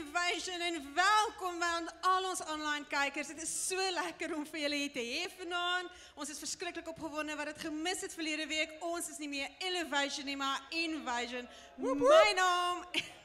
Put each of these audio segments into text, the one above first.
Innovation en welkom aan al ons online kijkers. Het is so lekker om vir julle hier te hê vanaand. Ons is verskriklik opgewonde wat het gemis het verlede week. Ons is nie meer Elevation nie, maar Invasion. My naam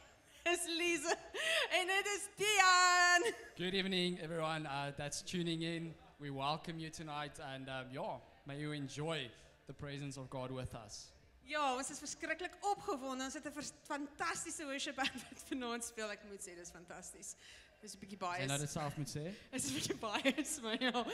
is Lisa en dit is Tian. Good evening, everyone that's tuning in. We welcome you tonight, and may you enjoy the presence of God with us. Ja, ons is verskriklik opgewonde. Ons het 'n fantastiese worship band wat vanaand speel. Ek moet sê dis fantasties. Dis 'n bietjie bias. Jy nou dit self moet sê? Dis 'n bietjie bias, maar ja.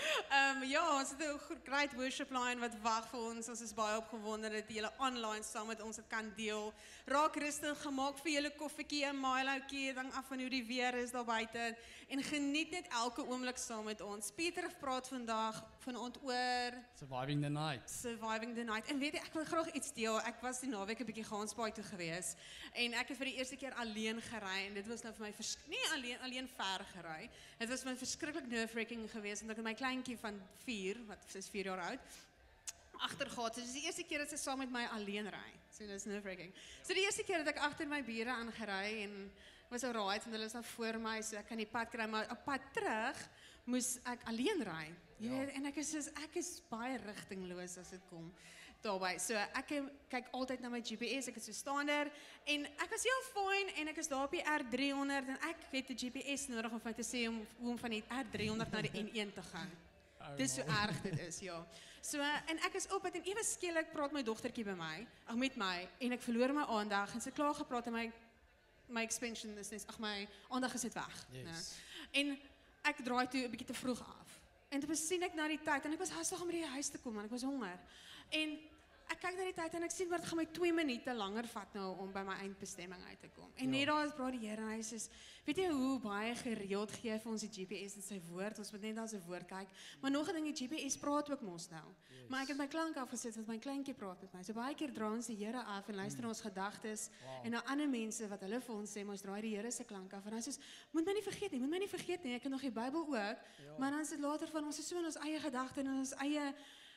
Ja, ons het 'n great worship line wat wag vir ons. Ons is baie opgewonde dat julle online saam met ons dit kan deel. Raak rustig, gemaak vir julle koffietjie, 'n Milootjie, hang af van hoe die weer is daar buite en geniet net elke oomblik saam met ons. Pieter praat vandag vanaand oor Surviving the night. Surviving the night. En weet jy, ek wil graag iets deel. Ek was die naweek 'n bietjie Gansbaai toe gewees en ek het vir die eerste keer alleen gery en dit was nou vir my nie alleen ver gery. Dit was my verskriklik nerve-wracking geweest en ek het my kleintjie van 4, wat is 4 jaar oud, agtergehad. So dis die eerste keer dat sy saam met my alleen ry. So dis nerve-wracking. So die eerste keer dat ek agter my bure aangery en was alright en hulle is nou voor my, so ek kan die pad kry, maar op pad terug moes ek alleen ry. Jy weet, en ek is baie rigtingloos as dit kom daarby. So ek kyk altyd na my GPS, ek het so staan daar en ek was heel fyn en ek is daar op die R300 en ek het 'n GPS nodig om vir my te sê hoe om van die R300 na die N1 te gaan. Dis so erg dit is, ja. So en ek is op en ewe skielik praat my dogtertjie met my en ek verloor my aandag en sy klaar gepraat en my expansion is net my aandag is net weg. Yes. En ek draai toe 'n bietjie te vroeg af. En toe sien ek na die tyd en ek was haastig om by die huis te kom want ek was honger. En ek kyk na die tyd en ek sien maar dit gaan my 2 minute langer vat nou om by my eindbestemming uit te kom. En net daar is praat die Here en hy sê, weet jy hoe baie gereeld gee hy vir ons die GPS en sy woord, ons moet net na sy woord kyk. Maar nog 'n ding, die GPS praat ook mos nou. Yes. Maar ek het my klank afgesit want my kleintjie praat met my. So baie keer draai ons die Here af en luister na ons gedagtes en na ander mense wat hulle vir ons sê, maar ons draai die Here se klank af en hy sê, moet my nie vergeet nie, ek het nog die Bybel ook, maar dan is dit later van ons is so in ons eie gedagte en ons eie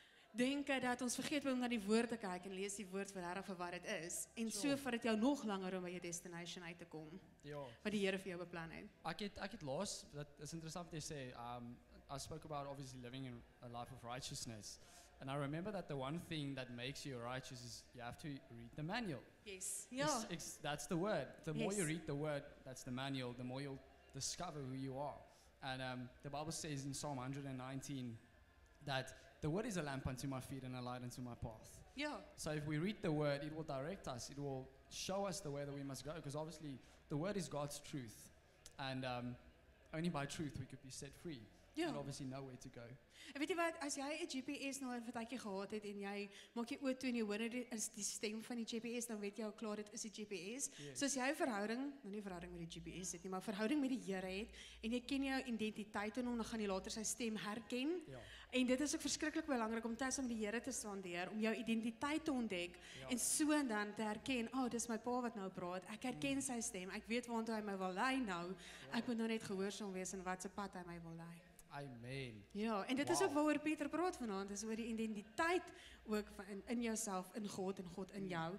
denke dat ons vergeet om na die woord te kyk en lees die woord vir wat dit is. En so vat dit jou nog langer om by jou destination uit te kom. Ja. Wat die Here vir jou beplan het. Ek het laas, dat is interessant wat jy sê, I spoke about obviously living in a life of righteousness. And I remember that the one thing that makes you righteous is you have to read the manual. Yes. Ja. That's the word. The more Yes. you read the word, that's the manual, the more you'll discover who you are. And the Bible says in Psalm 119 that the word is a lamp unto my feet and a light unto my path. Ja. So if we read the word, it will direct us. It will show us the way that we must go. Because obviously, the word is God's truth. And only by truth we could be set free. Ja. And obviously know where to go. En weet jy wat, as jy 'n GPS nou 'n partytjie gehad het en jy maak jy oë toe en jy hoor dit is die stem van die GPS, dan weet jy al klaar dit is die GPS. Yes. So as jy 'n verhouding, nou nie verhouding met die GPS het nie, maar verhouding met die Here het en jy ken jou identiteit in hom, dan gaan jy later sy stem herken. Ja. En dit is ook verskriklik belangrik om tyd saam met die Here te spandeer, om jou identiteit te ontdek en so dan te herken, dis my pa wat nou praat. Ek herken sy stem. Ek weet waartoe hy my wil lei nou. Ek moet nou net gehoorsaam wees en wat se pad hy my wil lei. Amen. Ja, en dit is ook waaroor Pieter praat vanaand, is oor die identiteit ook van in jouself, in God en God in jou.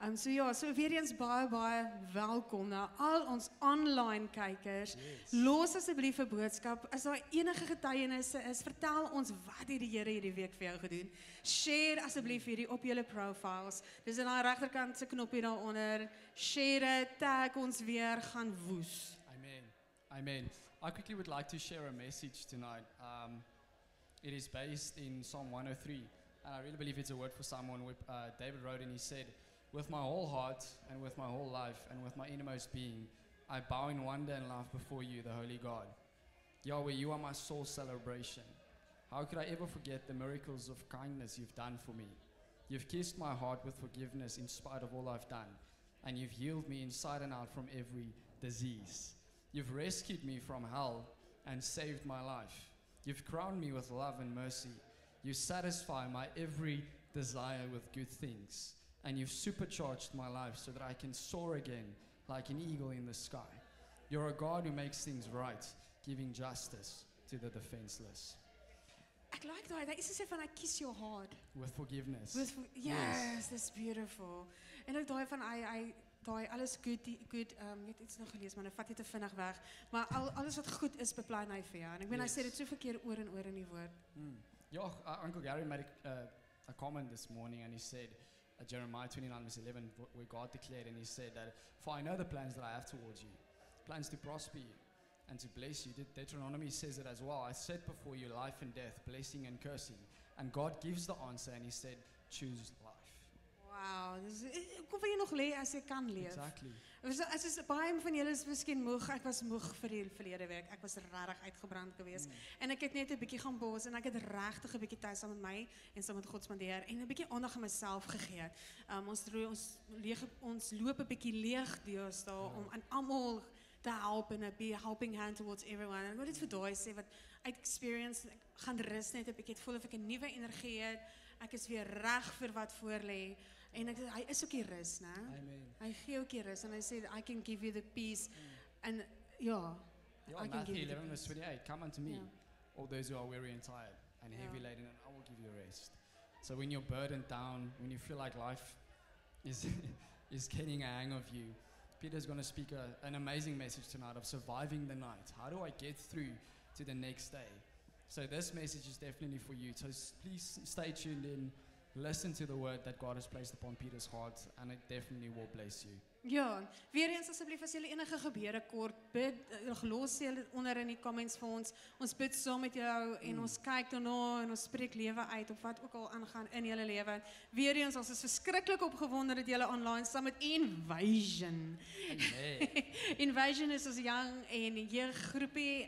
So weer eens baie welkom na al ons online kykers. Yes. Los asseblief 'n boodskap. As daar enige getuienisse is, vertel ons wat het die Here hierdie week vir jou gedoen. Share asseblief hierdie op julle profiles. Dis in daai regterkant se knoppie daaronder. Share dit, tag ons weer, gaan woes. Amen. I quickly would like to share a message tonight. It is based in Psalm 103, and I really believe it's a word for someone. David wrote and he said, with my whole heart and with my whole life and with my innermost being, I bow in wonder and love before you, the Holy God. Yahweh, you are my soul's celebration. How could I ever forget the miracles of kindness you've done for me? You've kissed my heart with forgiveness in spite of all I've done, and you've healed me inside and out from every disease. You've rescued me from hell and saved my life. You've crowned me with love and mercy. You satisfy my every desire with good things. And you've supercharged my life so that I can soar again like an eagle in the sky. You're a God who makes things right, giving justice to the defenseless. Ek like daai. Hy sê van I kiss your heart. With forgiveness. Yes, that's beautiful. En ook daai van daai alles goed, jy het iets nog gelees, maar nou vat jy te vinnig weg. Maar alles wat goed is, beplan hy vir jou. En ek meen, hy sê dit soveel keer oor en oor in die woord. Yeah, Uncle Gary made a comment this morning, and he said, Jeremiah 29 verse 11, where God declared, and he said that, "For I know the plans that I have towards you, plans to prosper you and to bless you." Deuteronomy says it as well. I set before you life and death, blessing and cursing. And God gives the answer, and he said, choose life. Wow, dus kom wil jy nog lê as jy kan leef. Exactly. As is baie van julle is miskien moeg. Ek was moeg vir die verlede week. Ek was regtig uitgebrand geweest. En ek het net 'n bietjie gaan bos en ek het regtig 'n bietjie tyd saam met my en saam met God spandeer en 'n bietjie aandag aan myself gegee. Ons loop 'n bietjie leeg deesdae om aan almal te help and be a helping hand towards everyone. En ek wil dit vir daai sê wat uit experience, ek gaan rus net 'n bietjie, het voel of ek 'n nuwe energie het. Ek is weer reg vir wat voor lê. En hy is ook die rus, né? Amen. Hy gee ook die rus en hy sê I can give you the peace. En ja, Yeah, I can Matthew give you the 11 verse peace. 28, come unto me, Yeah. all those who are weary and tired and heavy Yeah. laden, and I will give you rest. So when you're burdened down, when you feel like life is is getting a hang of you, Peter's going to speak an amazing message tonight of surviving the night. How do I get through to the next day? So this message is definitely for you. So please stay tuned in, listen to the word that God has placed upon Peter's heart, and it definitely will bless you. Ja, weer eens asseblief as julle enige gebede kort, bid, los julle onder in die comments vir ons. Ons bid saam met jou en ons kyk daarna en ons spreek lewe uit op wat ook al aangaan in julle lewe. Weer eens, ons is verskriklik opgewonde dat julle online saam met Invasion. Amen. Invasion is ons jong en jeuggroepie.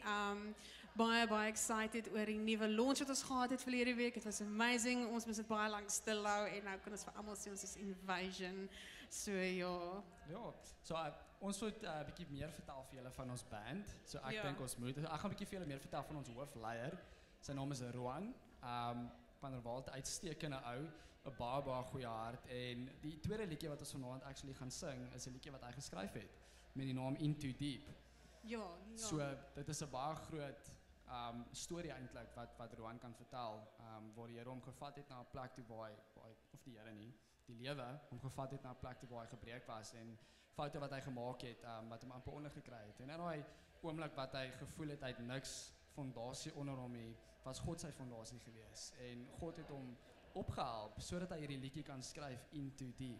Baie excited oor die nuwe launch wat ons gehad het verlede week. It was amazing. Ons moes dit baie lank stil hou en nou kan ons vir almal sê ons is Invasion. So ja. Ja, so ons moet 'n bietjie meer vertel vir julle van ons band. So ek Ja. dink ons moet. Ek gaan 'n bietjie vir julle meer vertel van ons hoofleier. Sy naam is Roan. Van der Walt, uitstekende ou, 'n baie goeie hart, en die tweede liedjie wat ons vanaand actually gaan sing is 'n liedjie wat hy geskryf het met die naam Into Deep. Ja. So dit is 'n baie groot storie eintlik wat Roan kan vertel, waar die Here hom gevat het na 'n plek toe waar hy of die Here nie, die lewe hom gevat het na 'n plek toe waar hy gebreek was en foute wat hy gemaak het, wat hom amper ondergekry het. En in daai oomblik wat hy gevoel het hy het niks fondasie onder hom nie, was God sy fondasie gewees. En God het hom opgehelp sodat hy hierdie liedjie kan skryf, Into Deep.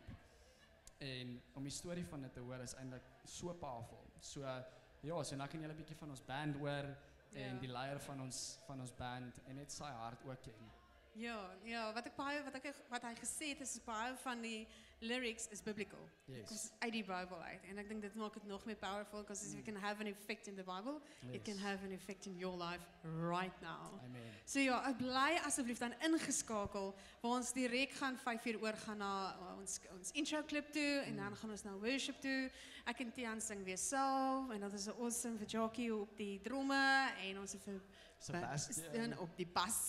En om die storie van dit te hoor is eintlik so powerful. So ja, so nou kan julle 'n bietjie van ons band hoor en die leier van ons band en net sy hart ook ken. Ja, wat hy gesê het is baie van die lyrics is biblical. Yes. Dis uit die Bybel uit en ek dink dit maak dit nog meer powerful because if it can have an effect in the Bible, it can have an effect in your life right now. Amen. So ja, ek bly asseblief dan ingeskakel waar ons direk gaan 5 uur oor gaan na ons intro clip toe en dan gaan ons na worship toe. Ek en Tian sing weer self en dat is 'n awesome vir Jackie op die dromme en ons het vir Sebastian op die bas.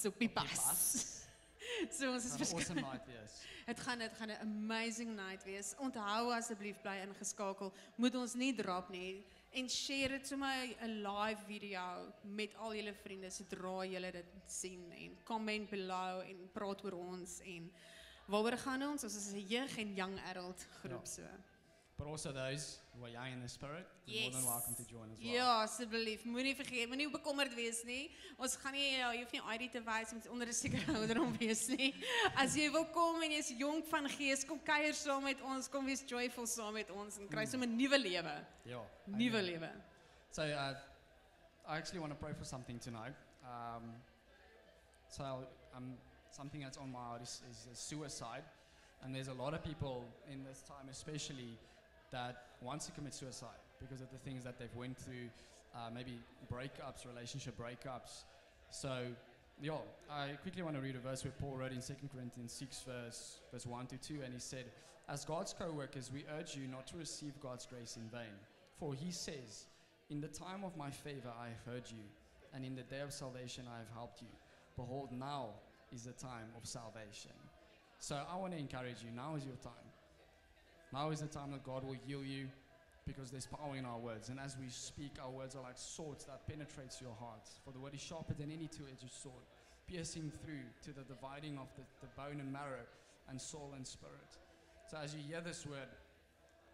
So ons is awesome night wees. Het gaan 'n amazing night wees. Onthou asseblief bly ingeskakel. Moet ons nie drop nie. En share dit sommer 'n live video met al julle vriende sodra julle dit sien en comment below en praat oor ons en waaroor gaan ons? Ons is 'n jeug en young adult groep so. But also those who are young in the spirit, you're more than welcome to join as well. Ja, asseblief, moenie vergeet, moenie bekommerd wees nie. Ons gaan nie, jy hoef nie ID te wys, jy moet onder 'n sekere ouderdom wees nie. As jy wil kom en jy's jonk van gees, kom kuier saam met ons, kom wees joyful saam met ons en kry sommer 'n nuwe lewe. Ja. Nuwe lewe. So I actually want to pray for something tonight. Something that's on my heart is suicide. And there's a lot of people in this time especially that want to commit suicide because of the things that they've went through, maybe breakups, relationship breakups. So, yeah, I quickly want to read a verse where Paul wrote in 2 Corinthians 6 verse 1 to 2, and he said, "As God's co-workers, we urge you not to receive God's grace in vain. For he says, in the time of my favor I have heard you, and in the day of salvation I have helped you. Behold, now is the time of salvation." So I want to encourage you, now is your time. Now is the time that God will heal you because there's power in our words. And as we speak, our words are like swords that penetrates your heart. For the word is sharper than any two-edged sword, piercing through to the dividing of the bone and marrow and soul and spirit. So as you hear this word,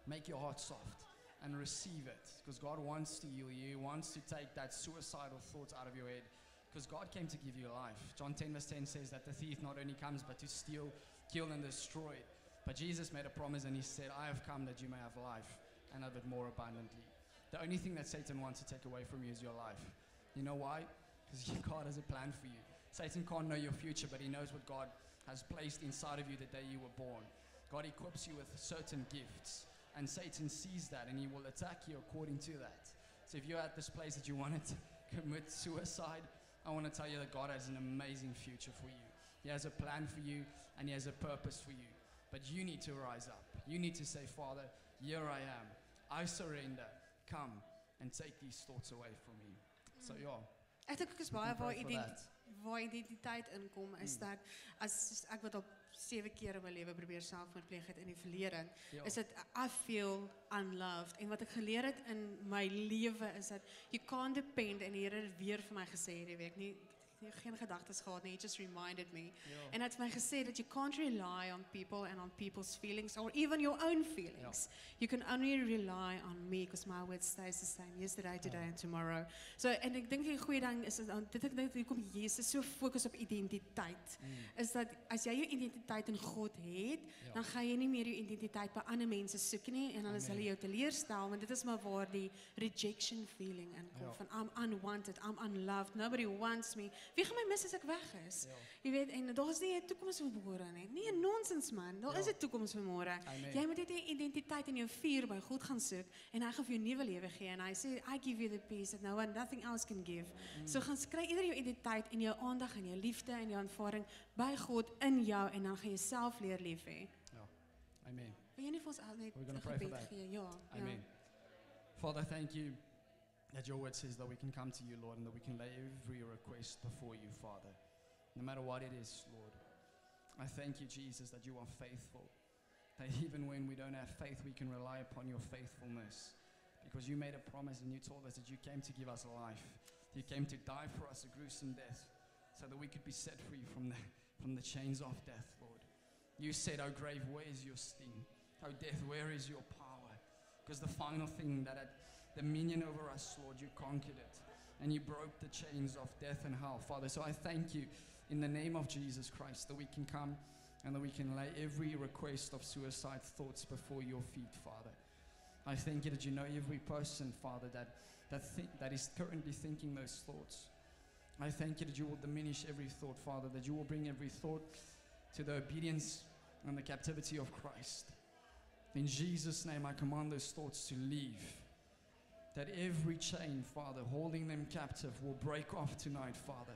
make your heart soft and receive it, because God wants to heal you. He wants to take that suicidal thoughts out of your head, because God came to give you life. John 10 verse 10 says that the thief not only comes but to steal, kill and destroy. But Jesus made a promise and he said, I have come that you may have life and have it more abundantly. The only thing that Satan wants to take away from you is your life. You know why? Because God has a plan for you. Satan can't know your future, but he knows what God has placed inside of you the day you were born. God equips you with certain gifts, and Satan sees that and he will attack you according to that. So if you're at this place that you want to commit suicide, I want to tell you that God has an amazing future for you. He has a plan for you and he has a purpose for you. But you need to rise up. You need to say, Father, here I am. I surrender. Come and take these thoughts away from me. So yeah. Ek dink ek is baie can pray for waar identiteit inkom is dat as ek wat op 7 keer in my lewe probeer selfmoord het in die verlede, Ja. is dat I feel unloved. En wat ek geleer het in my lewe is dat you can't depend, en die Here het weer vir my gesê hierdie week, nie geen gedagtes gehad nie, he just reminded me. Ja. En hy het vir my gesê that you can't rely on people and on people's feelings or even your own feelings. You can only rely on me because my word stays the same yesterday, today and tomorrow. So, en ek dink die goeie ding is dat dit ek dink kom Jesus so fokus op identiteit. Is dat as jy jou identiteit in God het, dan gaan jy nie meer jou identiteit by ander mense soek nie en dan is hulle jou teleurstel, want dit is maar waar die rejection feeling inkom van I'm unwanted, I'm unloved, nobody wants me. Wie gaan my mis as ek weg is? Jy weet, en daar is nie 'n toekoms vir môre nie. Nee, nonsens man. Daar is 'n toekoms vir môre. Jy moet net jou identiteit en jou vuur by God gaan soek en hy gaan vir jou nuwe lewe gee en hy sê I give you the peace that nothing else can give. So gaan kry eerder jou identiteit en jou aandag en jou liefde en jou aanvaarding by God in jou en dan gaan jy self leer lief hê. Ja. Amen. Wil jy nie vir ons net We're gonna 'n pray for gebed that. gee? Ja. Amen. Father, thank you that your word says that we can come to you, Lord, and that we can lay every request before you, Father, no matter what it is, Lord. I thank you, Jesus, that you are faithful, that even when we don't have faith, we can rely upon your faithfulness, because you made a promise and you told us that you came to give us life. You came to die for us a gruesome death so that we could be set free from the chains of death, Lord. You said, oh grave, where is your sting? Oh death, where is your power? Because the final thing that had dominion over us, Lord, you conquered it. And you broke the chains of death and hell, Father. So I thank you in the name of Jesus Christ that we can come and that we can lay every request of suicide thoughts before your feet, Father. I thank you that you know every person, Father, that is currently thinking those thoughts. I thank you that you will diminish every thought, Father, that you will bring every thought to the obedience and the captivity of Christ. In Jesus' name, I command those thoughts to leave. That every chain, Father, holding them captive will break off tonight, Father.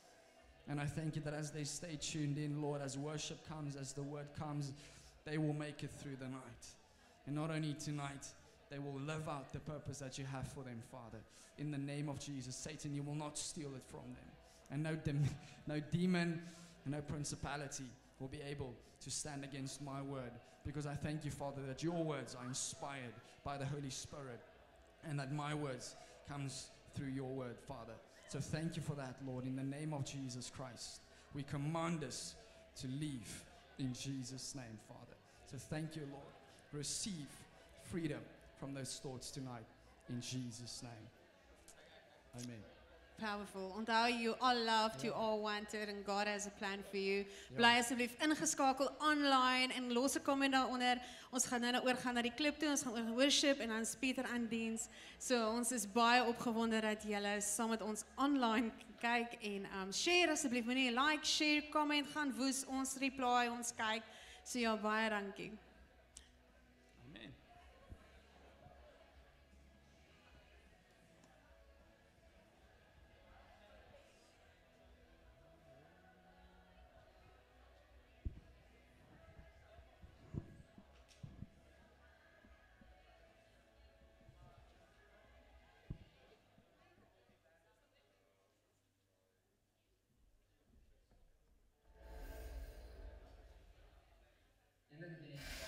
And I thank you that as they stay tuned in, Lord, as worship comes, as the word comes, they will make it through the night. And not only tonight, they will live out the purpose that you have for them, Father. In the name of Jesus, Satan, you will not steal it from them. And no demon, no principality will be able to stand against my word. Because I thank you, Father, that your words are inspired by the Holy Spirit. And that my words comes through your word, Father. So thank you for that, Lord. In the name of Jesus Christ, we command us to leave in Jesus' name, Father. So thank you, Lord. Receive freedom from those thoughts tonight in Jesus' name. Amen. Powerful. Onthou, you are loved, you are wanted, and God has a plan for you. Bly asseblief ingeskakel online en los 'n comment daaronder. Ons gaan nou oorgaan na die klip toe, ons gaan oor worship en dan Pieter aan diens. So ons is baie opgewonde dat julle saam met ons online kyk en share asseblief, moenie like, share, comment, gaan woes, ons reply, ons kyk. So ja, baie dankie. Amen. In the beginning,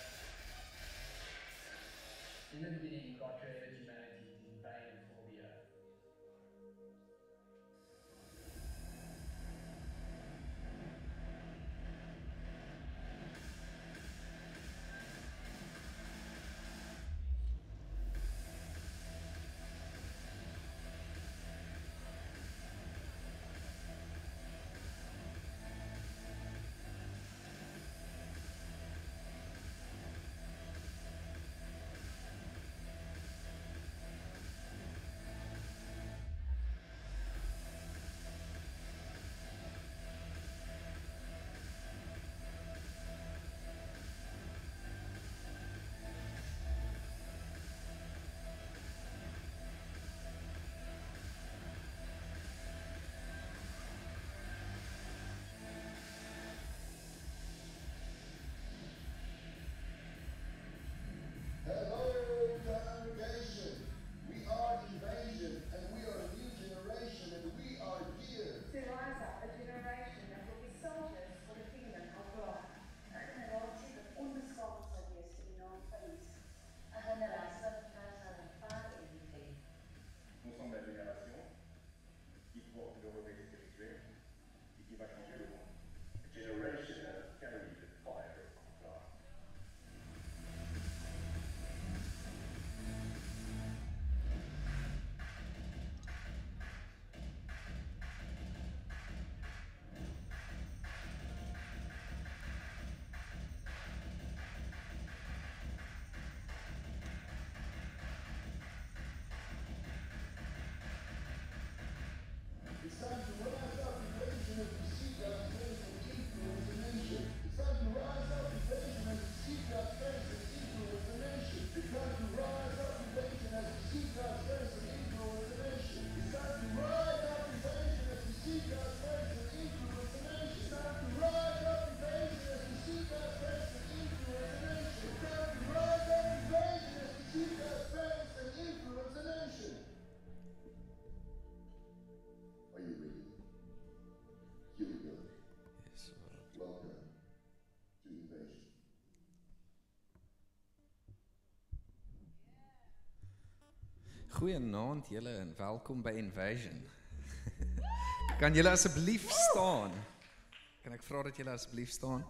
Goeienaand julle en welkom by Invasion. Kan julle asseblief staan? Kan ek vra dat julle asseblief staan?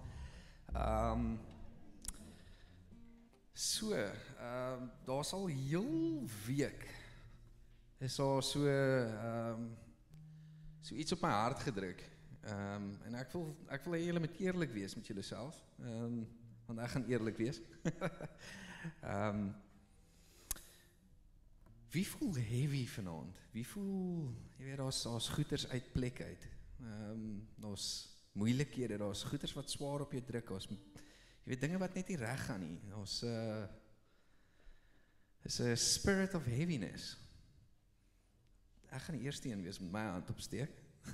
Daar's al heel week is daar so iets op my hart gedruk. En ek wil hê julle moet eerlik wees met julleself. Want ek gaan eerlik wees. Wie voel heavy vanaand? Wie voel, jy weet, daar's goeters uit plek uit. Daar's moeilikhede, daar's goeters wat swaar op jou druk. Jy weet, dinge wat net nie reg gaan nie. Daar's is 'n spirit of heaviness. Ek gaan die eerste een wees met my hand opsteek.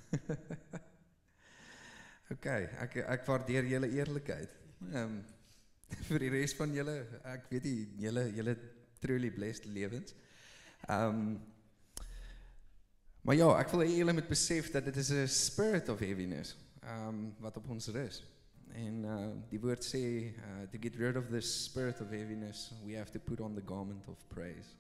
Okay, ek waardeer julle eerlikheid. Vir die res van julle, ek weet nie, julle truly blessed lewens. Maar ja, ek wil hê julle moet besef dat dit is 'n spirit of heaviness wat op ons rus. En die woord sê, to get rid of this spirit of heaviness, we have to put on the garment of praise.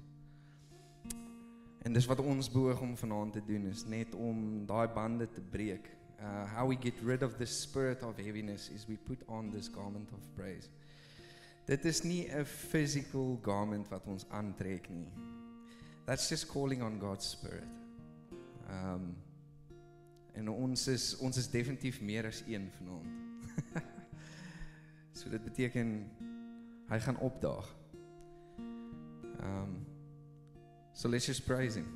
En dis wat ons beoog om vanaand te doen, is net om daai bande te breek. How we get rid of this spirit of heaviness is we put on this garment of praise. Dit is nie 'n physical garment wat ons aantrek nie. That's just calling on God's Spirit. En ons is definitief meer as een vanaand. So dit beteken, hy gaan opdaag. So let's just praise him.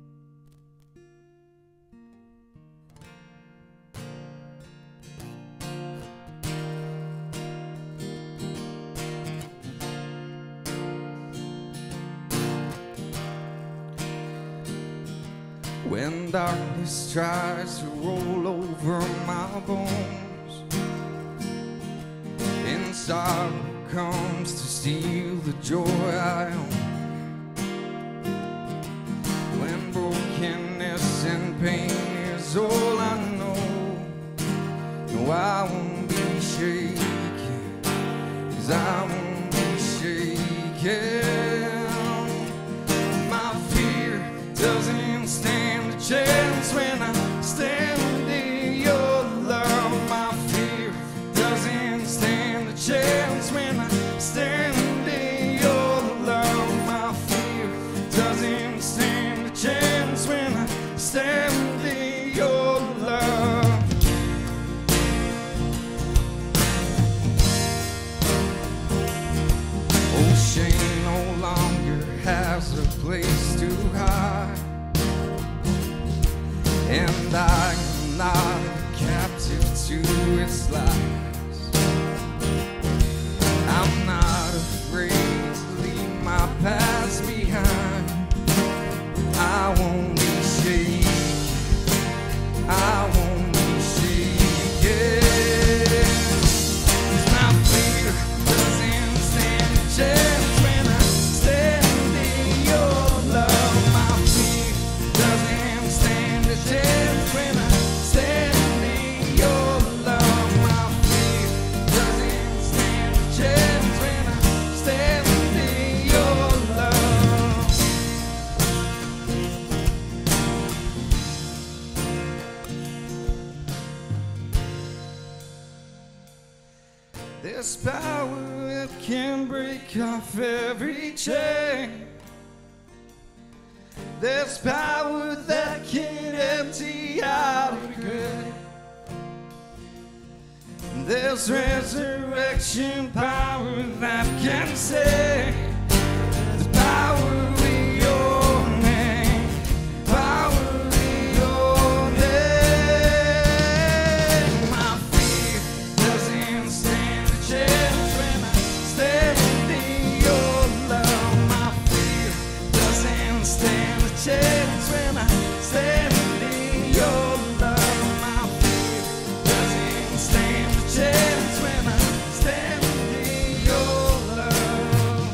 When darkness tries to roll over my bones, and sorrow comes to steal the joy I own, when brokenness and pain is all I know, no, I won't be shaken, 'cause I won't be shaken. My fear doesn't stand a chance when I stand in your love. My fear doesn't stand a chance when I stand in your love. My fear doesn't stand a chance when I stand in your love. Oh, shame no longer has a place to hide, and I'm not captive to its lies. I'm not afraid to leave my past behind. I won't be shaken, I won't be shaken. 'Cause my fear doesn't stand a chance when I stand in your love. My fear doesn't stand a chance when I stand in your love. My fear doesn't stand a chance when I stand in your love. There's power that can break off every chain. There's power that can empty out a grave. There's resurrection power that can save. There's power in your name. Power in your name. My fear doesn't stand a chance when I stand in your love. My fear doesn't stand a chance when I stand in your love. My fear doesn't stand a chance when I stand in your love.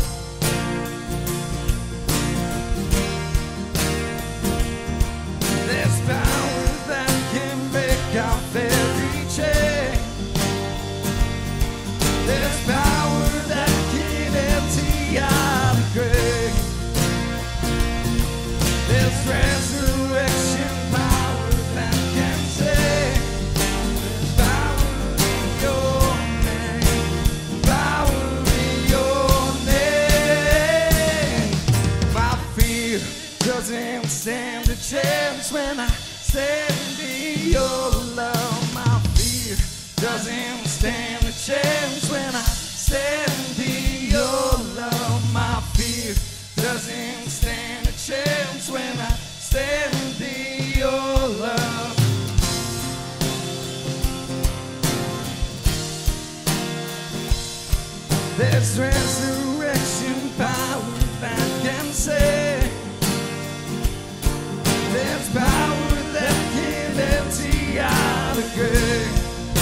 There's power that can break off every chain. There's power that can empty out a grave. There's resurrection power that can save. There's power in your name. Power in your name. My fear doesn't stand a chance when I stand in your love. My fear doesn't stand a chance when I stand in your love. My fear doesn't stand a chance when I stand in your love. There's resurrection power that can save. There's power that can empty out a grave.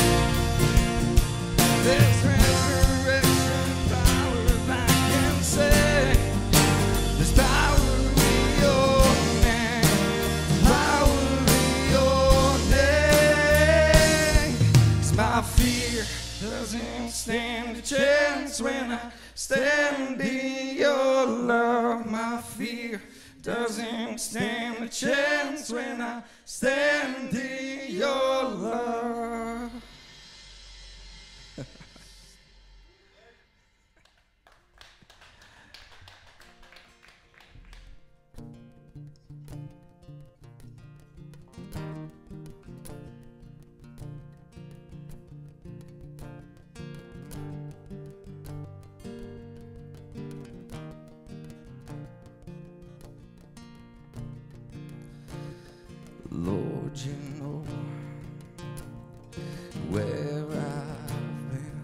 There's resurrection power that can save. There's power in your name. Power in your name. 'Cause my fear doesn't stand a chance when I stand in your love. My fear doesn't stand a chance when I stand in your love. Lord, you know where I've been,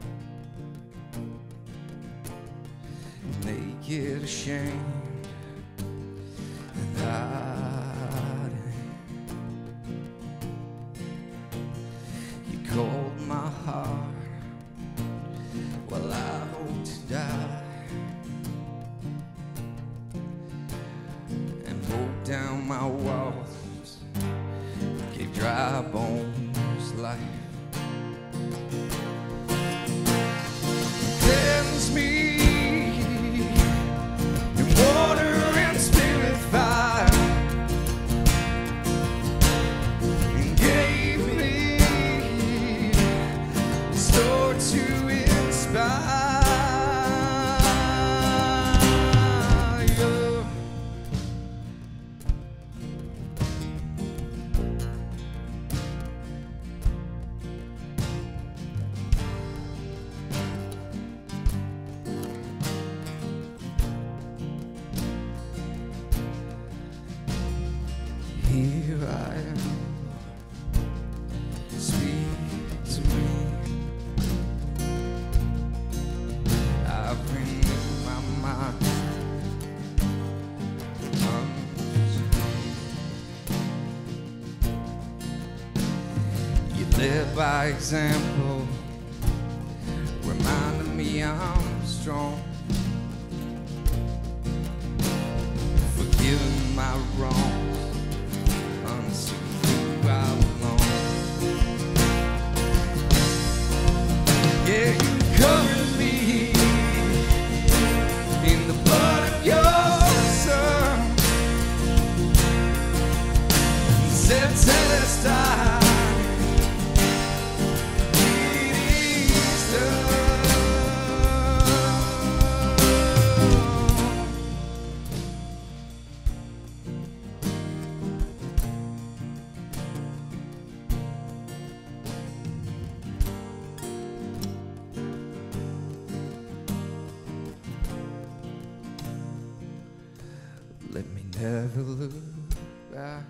naked, ashamed, and hiding. You called my heart while I hope to die, and broke down my walls. Dry bones life. Cleanse me in water and spirit fire, and gave me the sword to inspire. Here I am, speak to me. I've renewed my mind unto me. You live by example, reminding me I'm strong, forgiving my wrongs. Yeah, you covered me in the blood of your Son. Said, Celestine, it is done. never look back.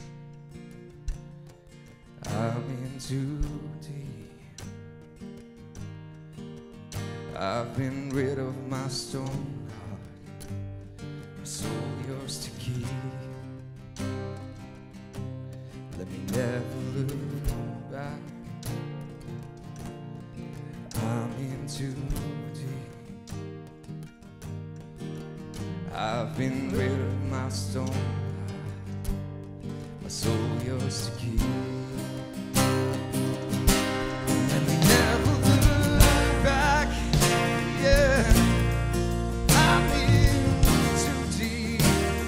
I'm in too deep. I've been rid of my stone heart, my soul yours to keep. Let me never look back. I'm in too deep. I've been rid of my stone heart, my soul yours to keep. Let me never look back. Yeah, I'm in too deep.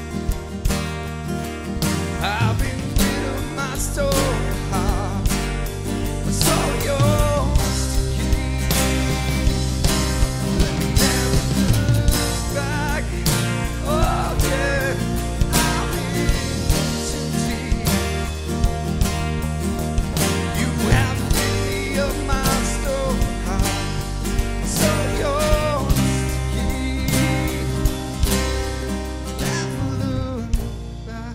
I've been rid of my stone heart, my soul yours to keep. Let me never look back. Oh yeah, I'm in too deep. You have rid me of my stone heart, my soul yours to keep. Never look back.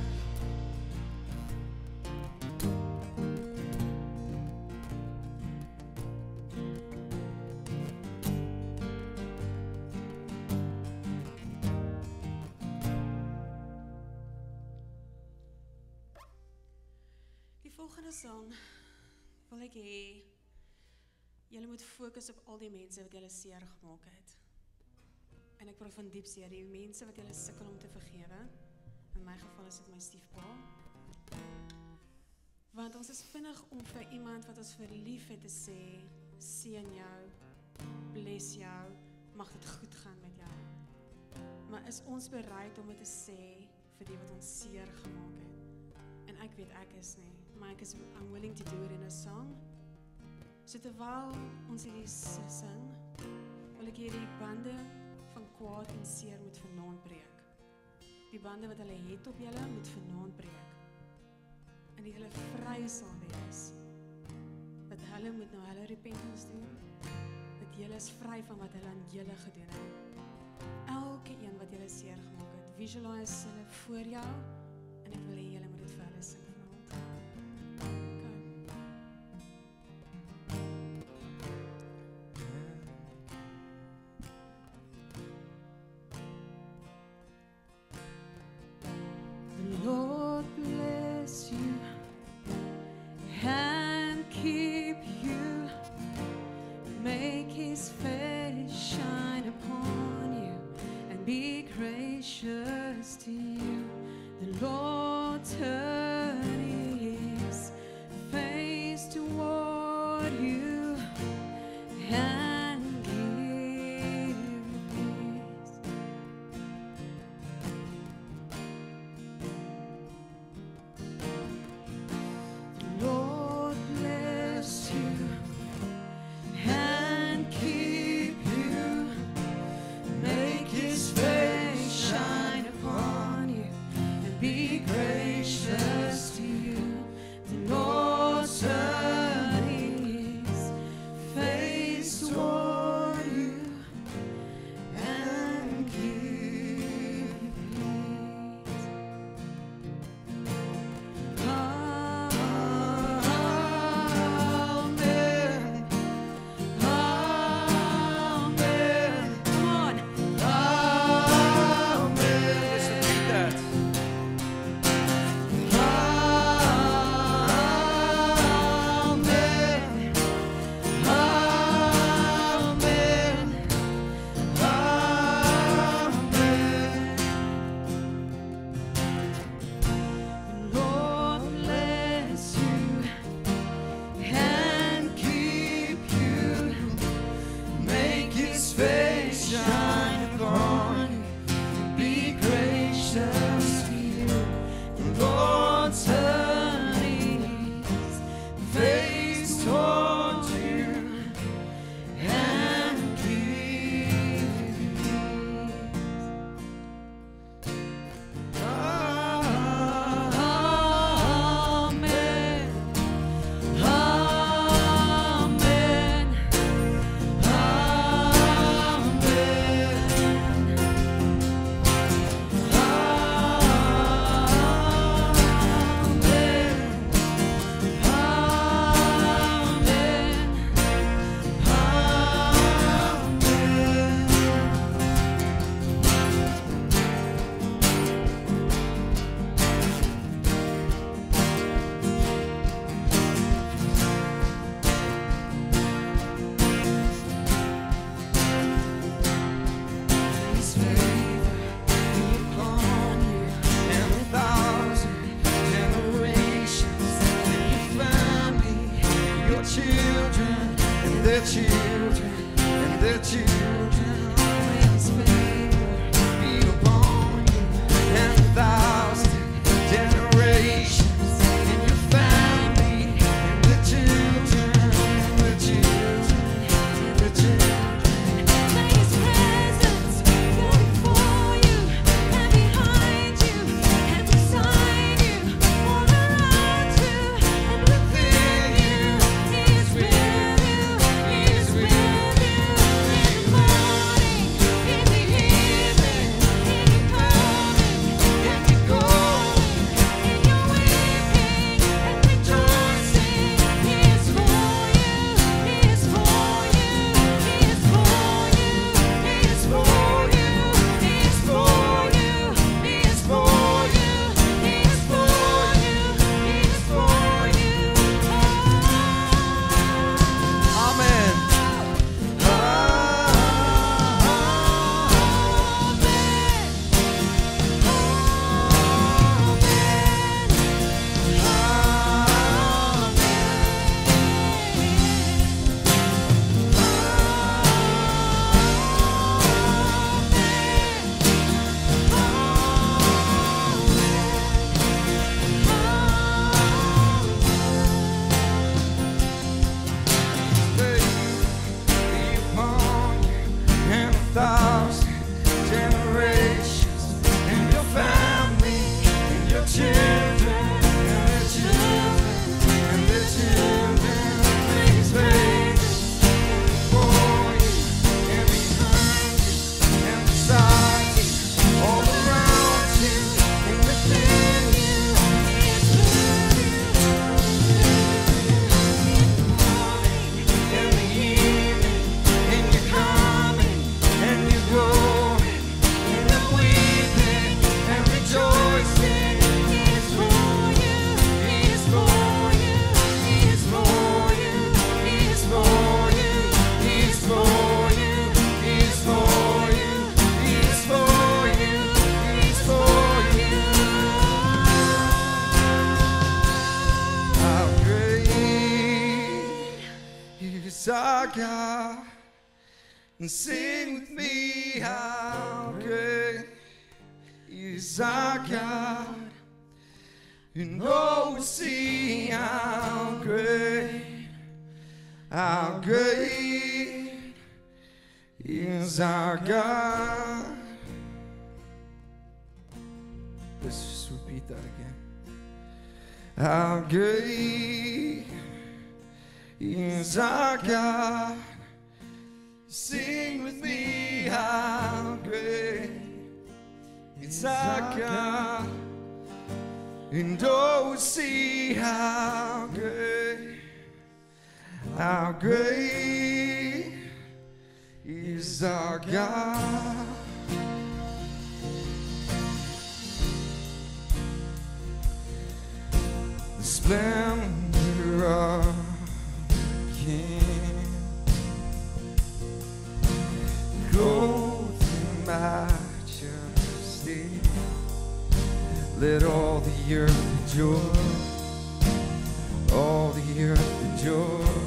Die volgende song wil ek hê julle moet fokus op al die mense wat julle seer gemaak het. En ek praat van diep seer, die mense wat julle sukkel om te vergewe. In my geval is dit my stiefpa. Want ons is vinnig om vir iemand wat ons verlief het te sê, seën jou, bless jou, mag dit goed gaan met jou. Maar is ons bereid om dit te sê vir die wat ons seer gemaak het? En ek weet ek is nie, maar I'm willing to do it in a song. So terwyl ons hierdie sing, wil ek hierdie bande van kwaad en seer moet vanaand breek. Die bande wat hulle het op julle moet vanaand breek. En dat hulle vry sal wees. Dat hulle moet nou hulle repentance doen. Dat julle is vry van wat hulle aan julle gedoen het. Elke een wat julle seer gemaak het, visualize hulle voor jou en ek wil hê julle moet dit vir hulle sing vanaand. The Lord bless you and keep you, make his face shine upon you and be gracious to you. The children and their children. May His favor Be upon you and 1,000 generations in your family and the children, the children, the children. May His presence go before you and behind you and beside you, all around you and within you. He is with you. He is with you in the morning, in the evening, in your coming, in your going, in your weeping and rejoicing. He is for you. He is for you. He is for you. He is for you. He is for you. He is for you. He is for you. He is for you. Amen. Be upon you and 1,000 generations and your family and your children and their children and their children. May His favor before you and behind you and beside you, all around you and within you. He is with you. In the evening, in your coming and your going, in the weeping and rejoicing. He is for you. He is for you. He is for you. He is for you. He is for you. He is for you. He is for you. He is for you. How great is our God? And sing with me, how great is our God? And oh, we'll see how great is our God. Let's just repeat that again. How great is our God? Sing with me, how great is our God. And oh, see how great is our God. The splendor of the King, clothed in majesty. Let all the earth rejoice, all the earth rejoice.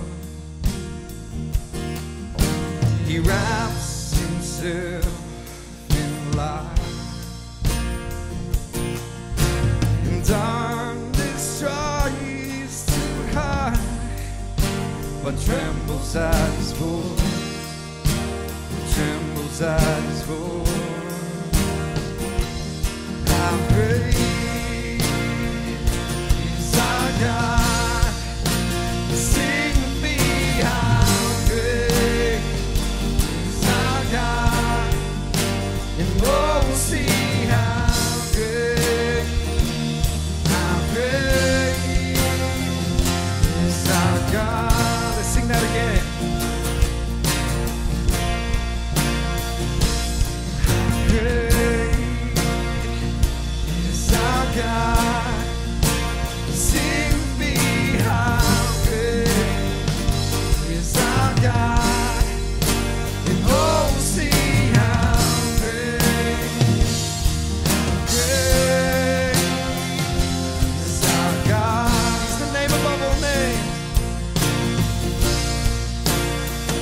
He wraps himself in light, and darkness tries to hide, but trembles at his voice, trembles at his voice. How great is our God? Sing with me, how great is our God? And oh, we'll see how great is our God. Let's sing that again. How great is our God? Sing with me, how great is our God? And oh, we'll see how great is our God. He's the name above all names.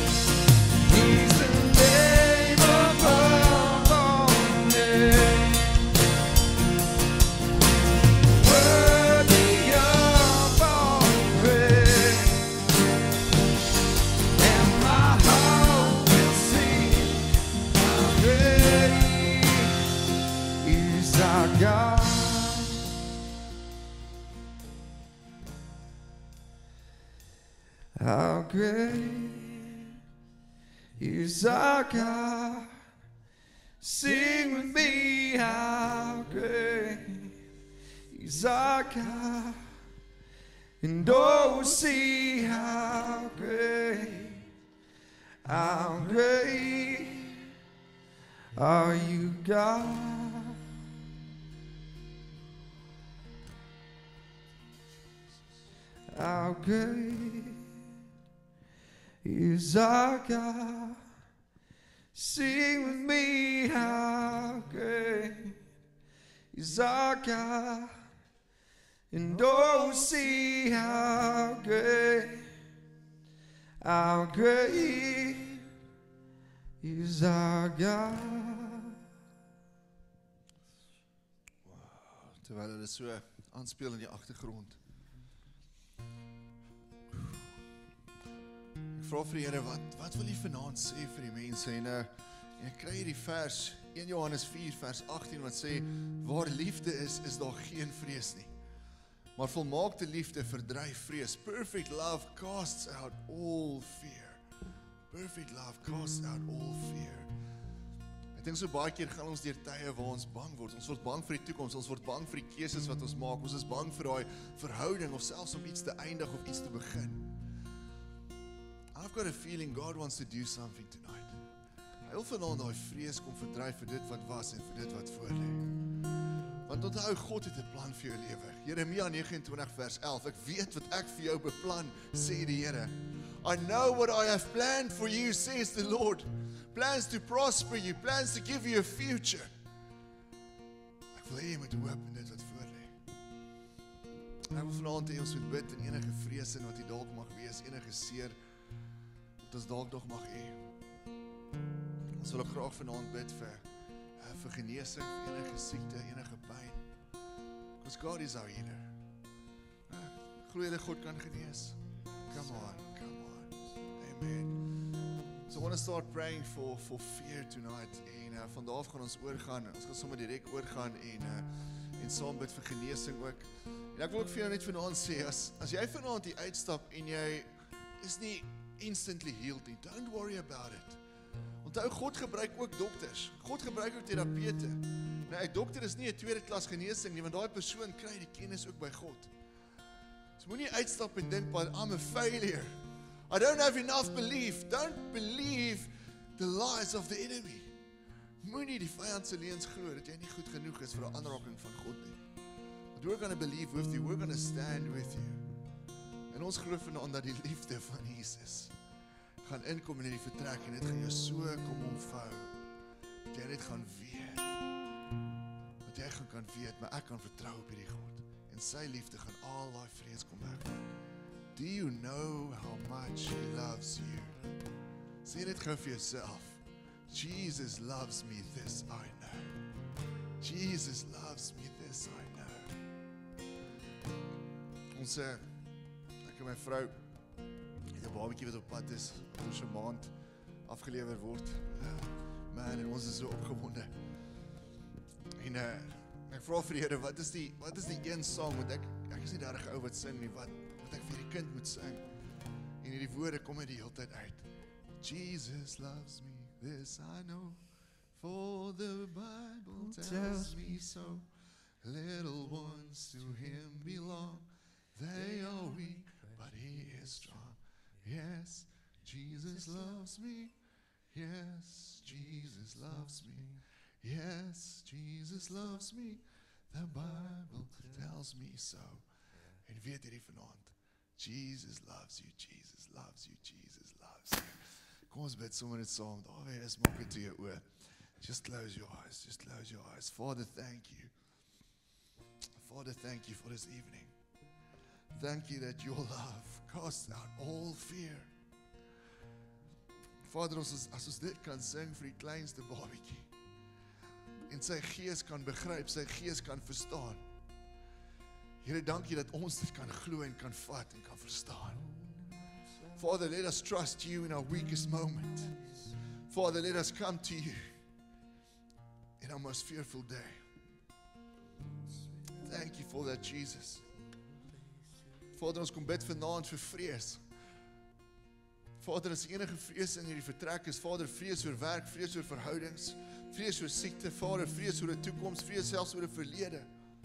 How great is our God? Sing with me, how great is our God? And oh, see how great are you, God? How great is our God? Sing with me, how great is our God? And oh, see how great is our God. Terwyl hulle so aanspeel in die agtergrond. Ek vra vir die Here, wat wil jy vanaand sê vir die mense? En ek kry hierdie vers 1 Johannes 4 vers 18 wat sê, waar liefde is daar geen vrees nie. Maar volmaakte liefde verdryf vrees. Perfect love casts out all fear. Perfect love casts out all fear. Ek dink so baie keer gaan ons deur tye waar ons bang word. Ons word bang vir die toekoms, ons word bang vir die keuses wat ons maak. Ons is bang vir daai verhouding of selfs om iets te eindig of iets te begin. I've got a feeling God wants to do something tonight. Hy wil vanaand daai vrees kom verdryf vir dit wat was en vir dit wat voor lê. Want onthou, God het 'n plan vir jou lewe. Jeremia 29 vers 11. Ek weet wat ek vir jou beplan, sê die Here. I know what I have planned for you, says the Lord. Plans to prosper you, plans to give you a future. Ek wil hê jy moet hoop in dit wat voor lê. Ek wil vanaand hê ons moet bid in enige vrees en wat jy dalk mag wees, enige seer wat ons dalk nog mag hê. Ons wil ook graag vanaand bid vir genesing, vir enige siekte, enige pyn. Because God is our healer. Glo dat God kan genees. Come on. Amen. So I want to start praying for fear tonight. En vandaag gaan ons oorgaan. Ons gaan sommer direk oorgaan en saam bid vir genesing ook. En ek wil ook vir jou net vanaand sê, as jy vanaand hier uitstap en jy is nie instantly healed nie, don't worry about it. Onthou, God gebruik ook dokters. God gebruik ook terapeute. Nou, 'n dokter is nie 'n tweede klas genesing nie, want daai persoon kry die kennis ook by God. So moenie uitstap en dink, but I'm a failure. I don't have enough belief. Don't believe the lies of the enemy. Moenie die vyand se leuns glo dat jy nie goed genoeg is vir 'n aanraking van God nie. But we're going to believe with you. We're going to stand with you. En ons glo vanaand dat die liefde van Jesus gaan inkom in die vertrek en dit gaan jou so kom omvou, dat jy net gaan weet, dat jy gaan kan weet, maar ek kan vertrou op hierdie God, en sy liefde gaan al daai vrees kom wegmaak. Do you know how much He loves you? Sê dit gou vir jouself. Jesus loves me, this I know. Jesus loves me, this I know. Ons ek en my vrou, 'n babatjie wat op pad is, oor so 'n maand afgelewer word. Man, en ons is so opgewonde. En ek vra vir die Here, wat is die een song wat ek is nie daardie ou wat sing nie, wat ek vir die kind moet sing. En hierdie woorde kom uit die hele tyd uit. Jesus loves me, this I know, for the Bible tells me so. Little ones to Him belong, they are weak, but He is strong. Yes, Jesus loves me. Yes, Jesus loves me. Yes, Jesus loves me. The Bible tells me so. En weet hierdie vanaand, Jesus loves you, Jesus loves you, Jesus loves you. Kom ons bid sommer net saam. Daar is maak dit toe jou oë. Just close your eyes, just close your eyes. Father, thank you. Father, thank you for this evening. Thank you that your love casts out all fear. Vader, as ons dit kan sing vir die kleinste babatjie, en sy gees kan begryp, sy gees kan verstaan. Here, dankie dat ons dit kan glo en kan vat en kan verstaan. Father, let us trust you in our weakest moment. Father, let us come to you in our most fearful day. Thank you for that, Jesus. Vader, ons kom bid vanaand vir vrees. Vader, as enige vrees in hierdie vertrek is, Vader, vrees oor werk, vrees oor verhoudings, vrees oor siekte, Vader, vrees oor 'n toekoms, vrees selfs oor 'n verlede.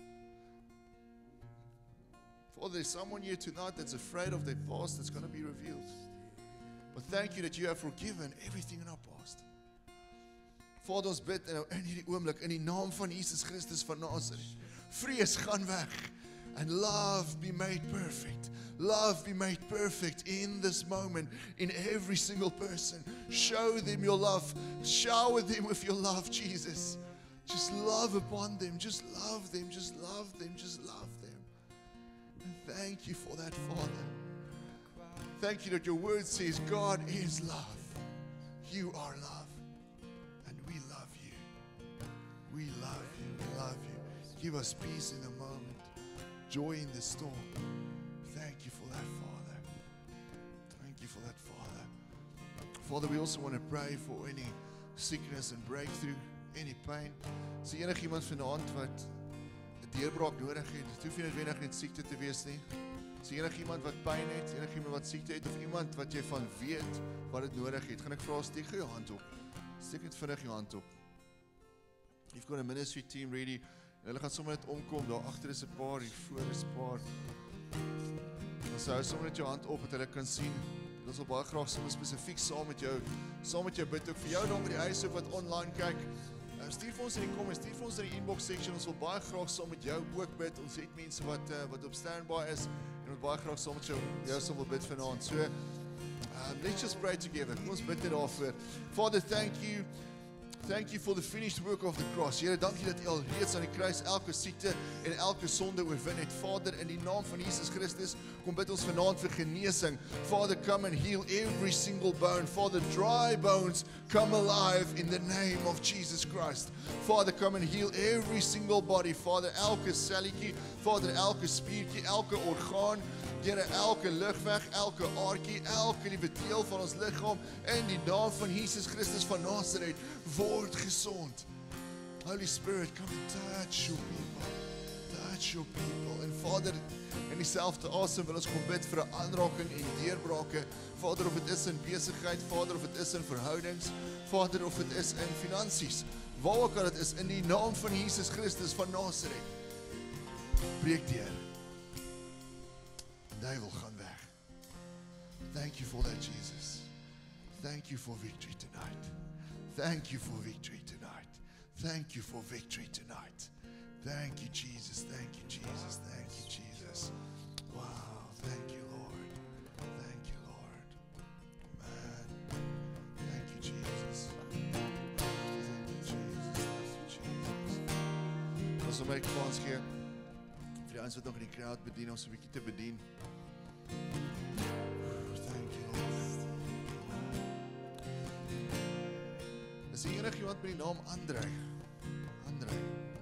Father, there's someone here tonight that's afraid of their past that's going to be revealed. But thank you that you have forgiven everything in our past. Vader, ons bid in hierdie oomblik, in die naam van Jesus Christus van Nazareth. Vrees gaan weg. And love be made perfect. Love be made perfect in this moment, in every single person. Show them your love. Shower them with your love, Jesus. Just love upon them. Just love them. Just love them. Just love them. And thank you for that, Father. Thank you that your word says God is love. You are love. And we love you. We love you. We love you. Give us peace in the moment. Joy in the storm. Thank you for that, Father. Thank you for that, Father. Father, we also want to pray for any sickness and breakthrough, any pain. Is enig iemand vanaand wat 'n deurbraak nodig het? Dit hoef nie noodwendig net siekte te wees nie. Is enig iemand wat pyn het, enig iemand wat siekte het, of iemand wat jy van weet wat dit nodig het? Gaan ek vra, steek jou hand op. Steek net vinnig jou hand op. You've got a ministry team ready. Hulle gaan sommer net omkom, daar agter is 'n paar, hier voor is 'n paar. Dan hou sommer net jou hand op, dat hulle kan sien. Ons wil baie graag sommer spesifiek saam met jou bid, ook vir jou daar by die huis ook wat online kyk. Stuur vir ons in die comments, stuur vir ons in die inbox section, ons wil baie graag saam met jou ook bid. Ons het mense wat op standby is, en ons baie graag saam met jou sal wil bid vanaand. So, let's just pray together. Kom ons bid dit daarvoor. Father, thank you. Thank you for the finished work of the cross. Here, dankie dat U al reeds aan die kruis elke siekte en elke sonde oorwin het. Vader, in die naam van Jesus Christus, kom bid ons vanaand vir genesing. Father, come and heal every single bone. Father, dry bones come alive in the name of Jesus Christ. Father, come and heal every single body. Father, elke selletjie, Vader, elke spiertjie, elke orgaan, Here, elke lugweg, elke aardjie, elke liewe deel van ons liggaam, in die naam van Jesus Christus van Nazareth, word gesond. Holy Spirit, come and touch your people. Touch your people. En Vader, in dieselfde asem wil ons kom bid vir 'n aanraking en deurbrake. Vader, of dit is in besigheid, Vader, of dit is in verhoudings, Vader, of dit is in finansies, waar ook al dit is, in die naam van Jesus Christus van Nazareth. Breek deur. Duivel gaan weg. Thank you for that, Jesus. Thank you for victory tonight. Thank you for victory tonight. Thank you for victory tonight. Thank you, Jesus. Thank you, Jesus. Thank you, Jesus. Wow. Thank you, Lord. Thank you, Lord. Man. Thank you, Jesus. Thank you, Jesus. Thank you, Jesus. Ons wil my kans gee vir die ouens wat nog in die crowd bedien, ons 'n bietjie te bedien. Thank you, Lord. Is hier enig iemand met die naam André? André.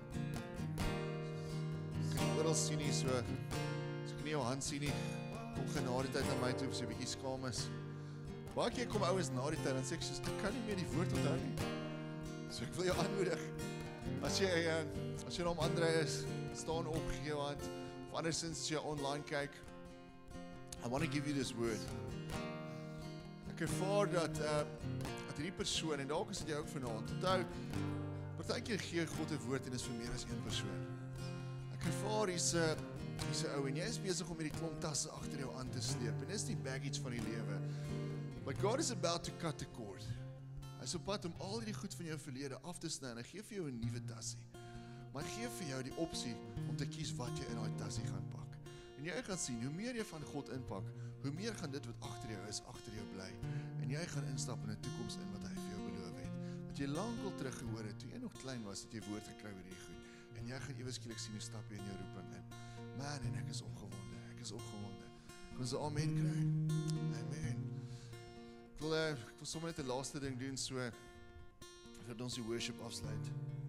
Ek kan oral sien nie, so as ek nie jou hand sien nie, kom genade tyd aan my toe, so 'n bietjie skaam is. Baie keer kom ouens na die tyd, dan sê ek soos, ek kan nie meer die woord onthou nie. So ek wil jou aanmoedig, as jy naam André is, staan op, gee jou hand, of andersins as jy online kyk, I want to give you this word. Ek ervaar dat hierdie persoon, en dalk is dit jy ook vanaand, onthou, partykeer gee God 'n woord en is vir meer as een persoon. Ek ervaar hier's 'n ou en jy is besig om hierdie klomp tasse agter jou aan te sleep, en dis die baggage van die lewe. But God is about to cut the cord. Hy is op pad om al die goed van jou verlede af te sny, en hy gee vir jou 'n nuwe tassie. Maar hy gee vir jou die opsie om te kies wat jy in daai tassie gaan pak. En jy gaan sien, hoe meer jy van God inpak, hoe meer gaan dit wat agter jou is, agter jou bly. En jy gaan instap in 'n toekoms in wat hy vir jou beloof het. Wat jy lankal terug gehoor het, toe jy nog klein was, het jy woord gekry oor hierdie goed. En jy gaan ewe skielik sien hoe stap jy in jou roeping in. Man, en ek is opgewonde, ek is opgewonde. Kan ons 'n amen kry? Amen. Ek wil sommer net 'n laaste ding doen, so voordat ons die worship afsluit.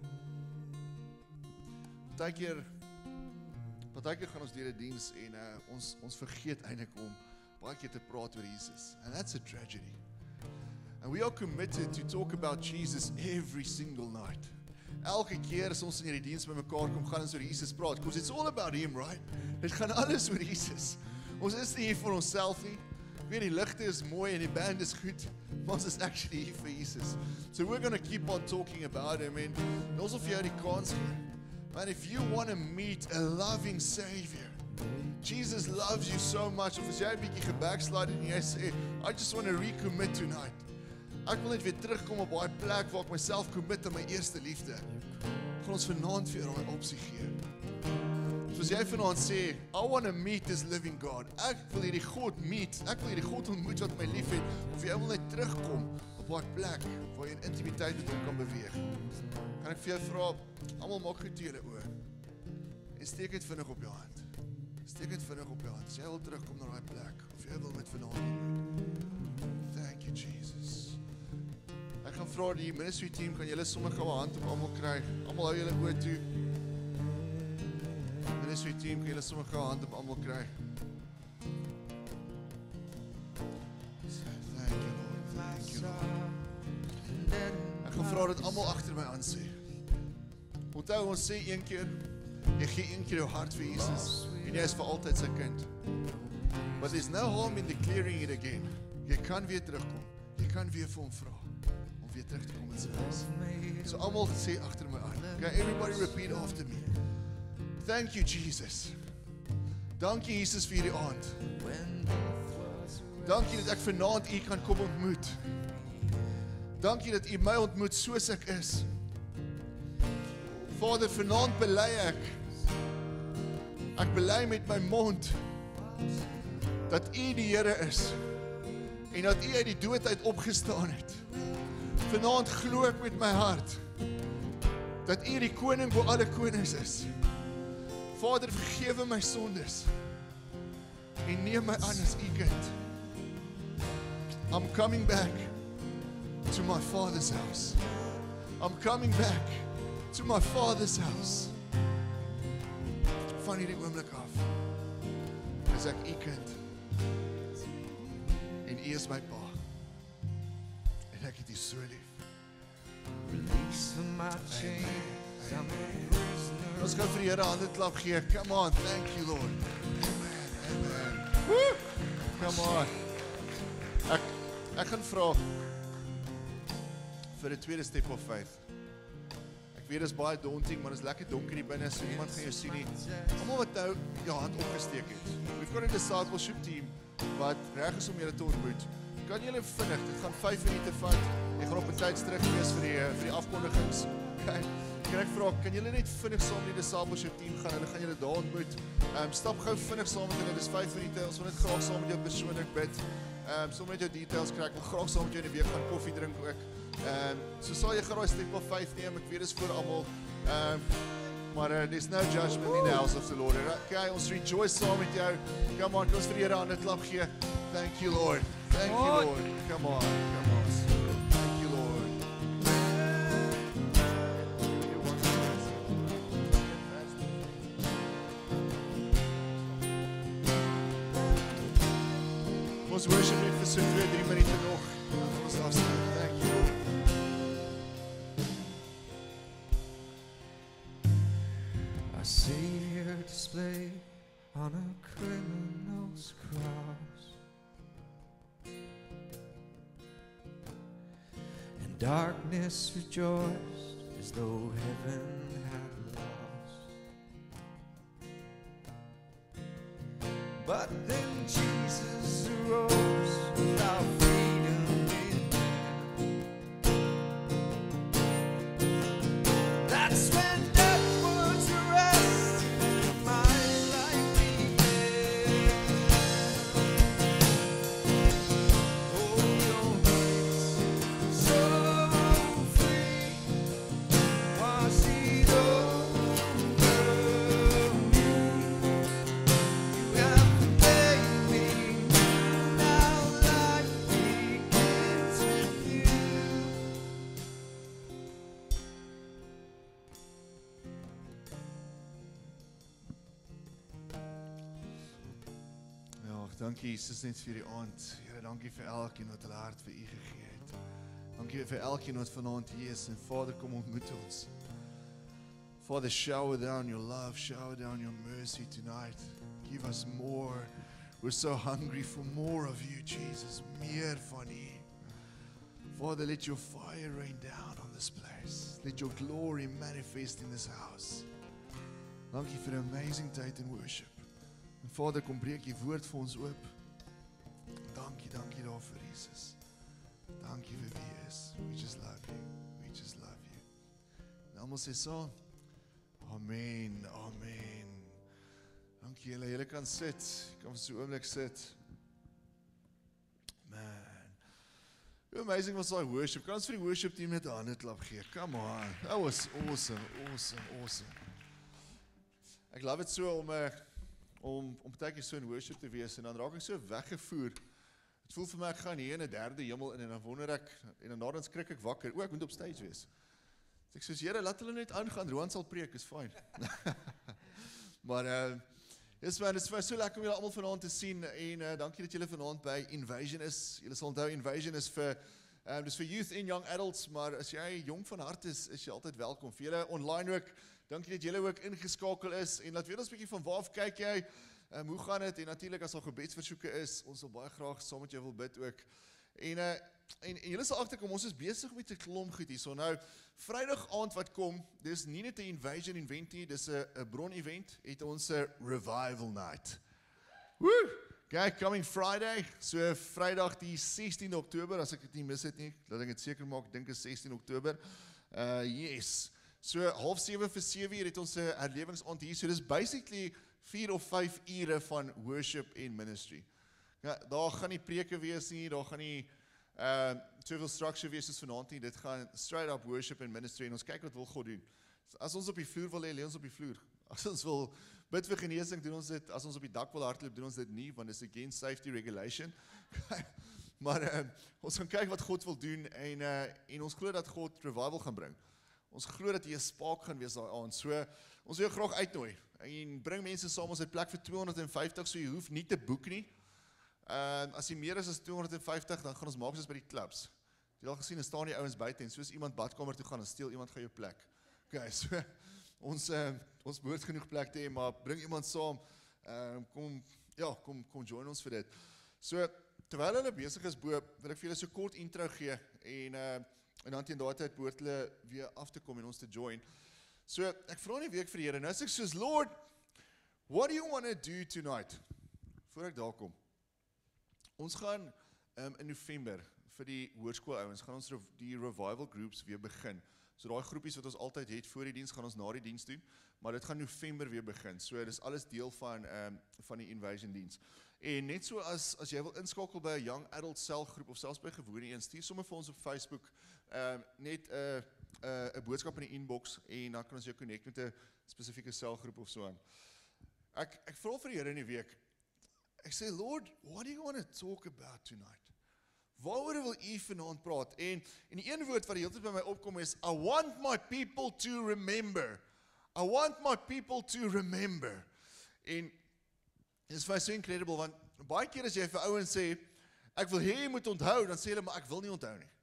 Partykeer gaan ons deur 'n diens en ons vergeet eintlik om baie keer te praat oor Jesus. And that's a tragedy. And we are committed to talk about Jesus every single night. Elke keer as ons in hierdie diens bymekaar kom, gaan ons oor Jesus praat, because it's all about him, right? Dit gaan alles oor Jesus. Ons is nie hier vir onsself nie. weet die ligte is mooi en die band is goed, maar ons is actually hier vir Jesus. So we're going to keep on talking about him en ons wil vir jou die kans gee. Man, if you want to meet a loving Savior, Jesus loves you so much. Of as jy 'n bietjie gebackslide en jy sê, I just want to recommit tonight. Ek wil net weer terugkom op daai plek waar ek myself commit aan my eerste liefde. Ek gaan ons vanaand vir jou daai opsie gee. Soos jy vanaand sê, I want to meet this living God. Ek wil hierdie God meet. Ek wil hierdie God ontmoet wat my liefhet. Of jy wil net terugkom op daai plek waar jy in intimiteit met hom kan beweeg. Kan ek vir jou vra, almal maak goed toe julle oë. En steek dit vinnig op jou hand. Steek dit vinnig op jou hand. As jy wil terugkom na daai plek, of jy wil met vanaand ontmoet. Thank you, Jesus. Ek gaan vra die ministry team, kan julle sommer gou 'n hand op almal kry? Almal hou julle oë toe. Ministry team, kan julle sommer gou 'n hand op almal kry? Thank you, Lord. Thank you, Lord. Ek gaan vra dat almal agter my aan sê. Onthou, ons sê een keer, jy gee een keer jou hart vir Jesus en jy is vir altyd sy kind. But there's no harm in declaring it again. Jy kan weer terugkom. Jy kan weer vir hom vra om weer terug te kom in sy huis. So almal sê agter my aan. Okay, everybody repeat after me. Thank you, Jesus. Dankie Jesus vir hierdie aand. Dankie dat ek vanaand U kan kom ontmoet. Dankie dat U my ontmoet soos ek is. Vader, vanaand bely ek bely met my mond dat U die Here is en dat U uit die dood uit opgestaan het. Vanaand glo ek met my hart dat U die koning bo alle konings is. Vader, vergewe my sondes en neem my aan as U kind. I'm coming back to my Father's house. I'm coming back to my Father's house. Van hierdie oomblik af is ek U kind en U is my pa en ek het U so lief. Release from my chains, I'm a prisoner. Ons gaan vir die Here hande klap gee. Come on, thank you Lord. Amen, amen. Woo! Come on. Ek gaan vra vir 'n tweede step of faith. Ek weet dit is baie daunting, maar dit is lekker donker hier binne, so niemand gaan jou sien nie. Almal wat nou jou hand opgesteek het. We've got a discipleship team wat reg is om julle te ontmoet. Kan julle vinnig, dit gaan 5 minute vat. Jy gaan op 'n tyd terug wees vir die afkondigings. Okay. Kan ek vra, kan julle net vinnig saam met die discipleship team gaan? Hulle gaan julle daar ontmoet. Stap gou vinnig saam met hulle. Dis 5 minute. Ons wil net graag saam met jou persoonlik bid. Sommer net jou details kry. Ek wil graag saam met jou in die week gaan koffie drink ook. So sal jy graag step of 5 neem. Ek weet dis vir almal. Maar there's no judgment in the house of the Lord. Okay, ons rejoice saam met jou. Come on, ons vir die Here aan 'n klap gee. Thank you Lord. Thank you Lord. Come on. Come on. Thank you Lord. Ons worship net vir so 2-3 minute nog. Ons afsluit. Thank you. Our Savior displayed on a criminal's cross, and darkness rejoiced as though heaven had lost. But then Jesus arose without freedom in hand. That's when death was arrested, my life began. Oh, your grace, so free, wash it over me. You have forgiven me, now life begins with you. Ja, dankie Jesus net vir die aand. Here, dankie vir elkeen wat hulle hart vir U gegee het. Dankie vir elkeen wat vanaand hier is en Vader, kom ontmoet ons. Father, shower down your love, shower down your mercy tonight. Give us more We're so hungry for more of you, Jesus. Meer van U. Father, let your fire rain down on this place. Let your glory manifest in this house. Dankie vir 'n amazing tyd in worship. En Vader, kom breek U woord vir ons oop. Dankie daarvoor, Jesus. Dankie vir wie U is. We just love you. We just love you. En almal sê so. Amen. Amen. Dankie julle. Julle kan sit. Jy kan vir so 'n oomblik sit. Man. Hoe amazing was daai worship. Kan ons vir die worship team net 'n handeklap gee? Come on. That was awesome. Ek love dit so om partykeer so in worship te wees en dan raak ek so weggevoer. Dit voel vir my ek gaan hier in 'n derde hemel in en dan wonder ek en dan daarin skrik ek wakker. O, ek moet op stage wees. So ek sê Here, laat hulle net aangaan. Roan sal preek, is fyn. Maar yes man, dit is vir my so lekker om julle almal vanaand te sien en dankie dat julle vanaand by Invasion is. Julle sal onthou Invasion is dis vir youth en young adults, maar as jy jong van hart is jy altyd welkom. Vir julle online ook, dankie dat julle ook ingeskakel is en laat weet ons 'n bietjie van waar af kyk jy, hoe gaan dit en natuurlik as daar gebedsversoeke is, ons sal baie graag saam met jou wil bid ook. En julle sal agterkom, ons is besig met 'n klomp goed hierso. Nou, Vrydag aand wat kom, dis nie net 'n Invasion event nie, dis 'n bron event, het ons 'n revival night. Woo! Okay, coming Friday, so Vrydag die 16de Oktober, as ek dit nie mis het nie, laat ek dit seker maak, ek dink is 16 Oktober. Yes. So 6:30 vir 7 het ons 'n herlewingsaand hier, so dis basically 4 of 5 ure van worship en ministry. Ja, daar gaan nie preke wees nie, daar gaan nie soveel structure wees soos vanaand nie, dit gaan straight up worship en ministry en ons kyk wat wil God doen. As ons op die vloer wil hê, lê ons op die vloer. As ons wil bid vir genesing, doen ons dit. As ons op die dak wil hardloop, doen ons dit nie, want dit is against safety regulation. Maar ons gaan kyk wat God wil doen en ons glo dat God revival gaan bring. Ons glo dat hy 'n spark gaan wees daai aand. So ons wil jou graag uitnooi en bring mense saam. Ons het plek vir 250, so jy hoef nie te boek nie. As jy meer is as 250, dan gaan ons maak soos by die clubs. Jy het al gesien, dan staan die ouens buite en soos iemand badkamer toe gaan, dan steel iemand gaan jou plek. Okay, so ons behoort genoeg plek te hê, maar bring iemand saam. Kom join ons vir dit. So terwyl hulle besig is bo, wil ek vir julle so kort intro gee en dan teen daai tyd behoort hulle weer af te kom en ons te join. So ek vra in die week vir die Here. Nou sê ek soos Lord, what do you want to do tonight? Voor ek daar kom. Ons gaan in November vir die hoërskoolouens gaan ons die revival groups weer begin. So daai groepies wat ons altyd het voor die diens gaan ons na die diens doen, maar dit gaan November weer begin. So dis alles deel van die Invasion diens. En net so as jy wil inskakel by 'n young adult selgroep of selfs by gewone een, stuur sommer vir ons op Facebook net 'n boodskap in die inbox en dan kan ons jou connect met 'n spesifieke selgroep of so aan. Ek vra vir die Here in die week. Ek sê, Lord, what do you want to talk about tonight? Waaroor wil U vanaand praat? En die een woord wat die hele tyd by my opkom is, I want my people to remember. I want my people to remember. En dit is vir my so incredible, want baie keer as jy vir ouens sê, ek wil hê jy moet onthou, dan sê hulle, maar ek wil nie onthou nie.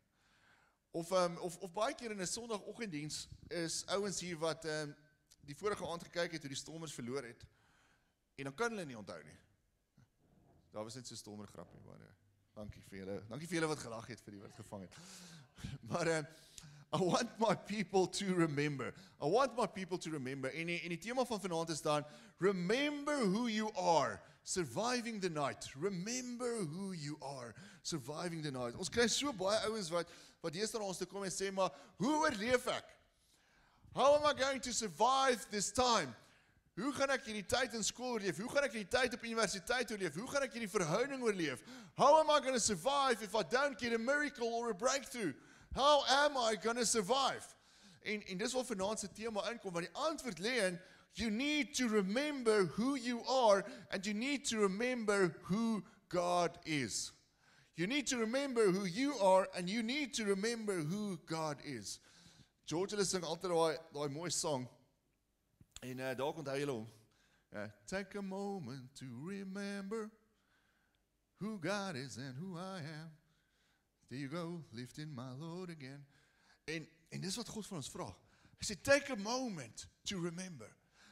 Of baie keer in 'n Sondagoggenddiens is ouens hier wat die vorige aand gekyk het hoe die Stormers verloor het, en dan kan hulle nie onthou nie. Daar was net so 'n Stormer grappie, maar dankie vir julle wat gelag het vir die wat gevang het. Maar I want my people to remember. I want my people to remember. En die tema van vanaand is dan, remember who you are, surviving the night. Remember who you are, surviving the night. Ons kry so baie ouens wat deesdae na ons toe kom en sê, maar hoe oorleef ek? How am I going to survive this time? Hoe gaan ek hierdie tyd in skool oorleef? Hoe gaan ek hierdie tyd op universiteit oorleef? Hoe gaan ek hierdie verhouding oorleef? How am I going to survive if I don't get a miracle or a breakthrough? How am I going to survive? En dis wat vanaand se tema inkom, want die antwoord lê in, you need to remember who you are and you need to remember who God is. You need to remember who you are and you need to remember who God is. George hulle sing altyd daai mooi song. En daar onthou julle hom. Take a moment to remember who God is and who I am. There you go, lifting my load again. En dis wat God van ons vra. Hy sê, take a moment to remember.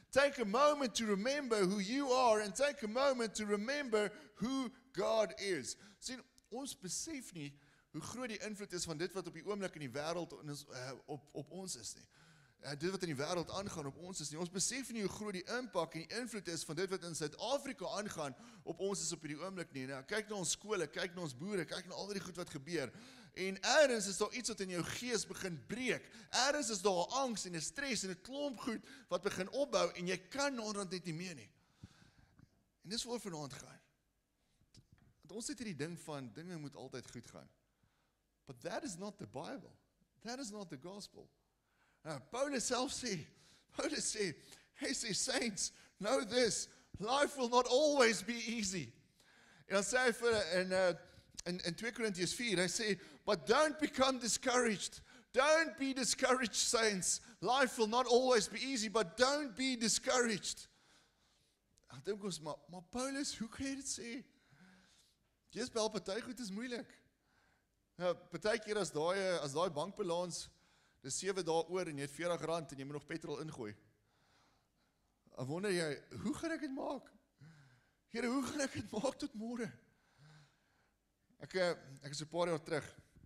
Take a moment to remember who you are and take a moment to remember who God is. Sien, ons besef nie hoe groot die invloed is van dit wat op die oomblik in die wêreld op ons is nie. Dit wat in die wêreld aangaan op ons is nie. Ons besef nie hoe groot die impak en die invloed is van dit wat in Suid-Afrika aangaan op ons is op hierdie oomblik nie. Nou, kyk na ons skole, kyk na ons boere, kyk na al die goed wat gebeur. En ergens is daar iets wat in jou gees begin breek. Ergens is daar angs en 'n stres en 'n klomp goed wat begin opbou en jy kan naderhand net nie meer nie. En dis waar vanaand gaan. Want ons het hierdie ding van dinge moet altyd goed gaan. But that is not the Bible. That is not the gospel. Paulus self sê, hy sê, saints, know this, life will not always be easy. En dan sê hy vir in 2 Corinthians 4, hy sê, but don't become discouraged. Don't be discouraged, saints. Life will not always be easy, but don't be discouraged. Ek dink ons, maar Paulus, hoe kan jy dit sê? Jy's wel party goed is moeilik. Nou, partykeer as daai bankbalans, dis 7 dae oor en jy het R40 en jy moet nog petrol ingooi. Dan wonder jy, hoe gaan ek dit maak? Here, hoe gaan ek dit maak tot môre? Ek is 'n paar jaar terug,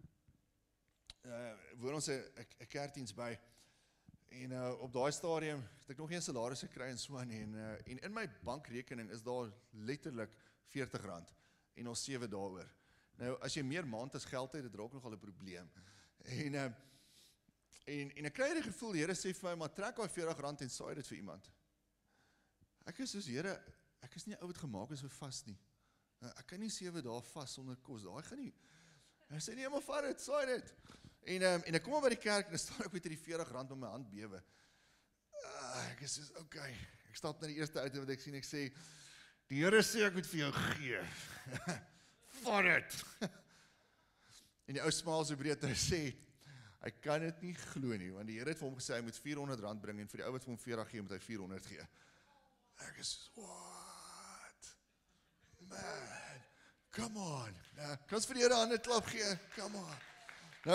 woon ons 'n kerkdiens by, en op daai stadium het ek nog geen salaris gekry en so aan, en in my bankrekening is daar letterlik R40, en ons 7 dae oor. Nou, as jy meer maand as geld het, dit raak nogal 'n probleem. En ek kry die gevoel, die Here sê vir my, maar trek daai R40 en saai dit vir iemand. Ek is soos, Here, ek is nie ou wat gemaak is vir vas nie. Ek kan nie 7 dae vas sonder kos, daai gaan nie. Hy sê nie, maar vat dit, saai dit. En ek kom op by die kerk en dan staan ek met die R40 met my hand bewe. Ek is soos, okay, ek stap na die eerste auto wat ek sien, ek sê, die Here sê ek moet vir jou gee. Vat dit. En die ou smaal so breed, hy sê, hy kan dit nie glo nie, want die Here het vir hom gesê, hy moet R400 bring, en vir die ou wat vir hom 40 gee, moet hy 400 gee. Ek is, what? Man, come on. Kan ons vir die Here 'n hande klap gee? Come on. Nou,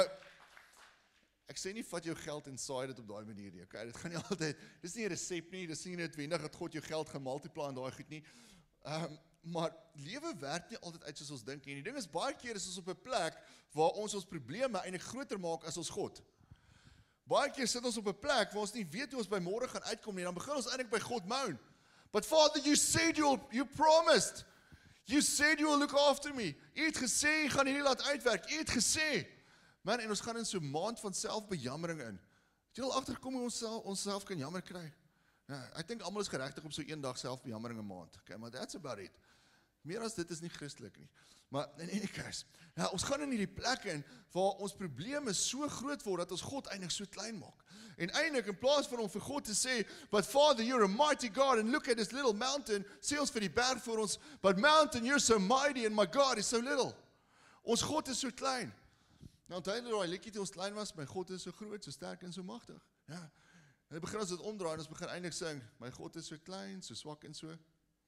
ek sê nie, vat jou geld en saai dit op daai manier nie, okay? Dit gaan nie altyd, dis nie 'n resep nie, dis nie noodwendig dat God jou geld gaan multiply en daai goed nie. Maar lewe werk nie altyd uit soos ons dink nie. En die ding is, baie keer is ons op 'n plek waar ons probleme eintlik groter maak as ons God. Baie keer sit ons op 'n plek waar ons nie weet hoe ons by môre gaan uitkom nie. Dan begin ons eintlik by God moan. But Father, you said you promised. You said you will look after me. U het gesê, jy gaan hierdie laat uitwerk. U het gesê. Man, en ons gaan in so 'n maand van selfbejammering in. Het jy al agterkom hoe ons self kan jammer kry? Ek dink almal is geregtig op so een dag selfbejammering 'n maand. Okay, maar that's about it. Meer as dit is nie Christelik nie. Maar in any case, ons gaan in hierdie plek in waar ons probleme so groot word dat ons God eintlik so klein maak. En eintlik in plaas van om vir God te sê, but Father, you're a mighty God and look at this little mountain, sê ons vir die berg voor ons, but mountain, you're so mighty and my God is so little. Ons God is so klein. Nou onthou jy daai liedjie toe ons klein was, my God is so groot, so sterk en so magtig. Ja. En begin ons dit omdraai en ons begin eintlik sing, my God is so klein, so swak en so.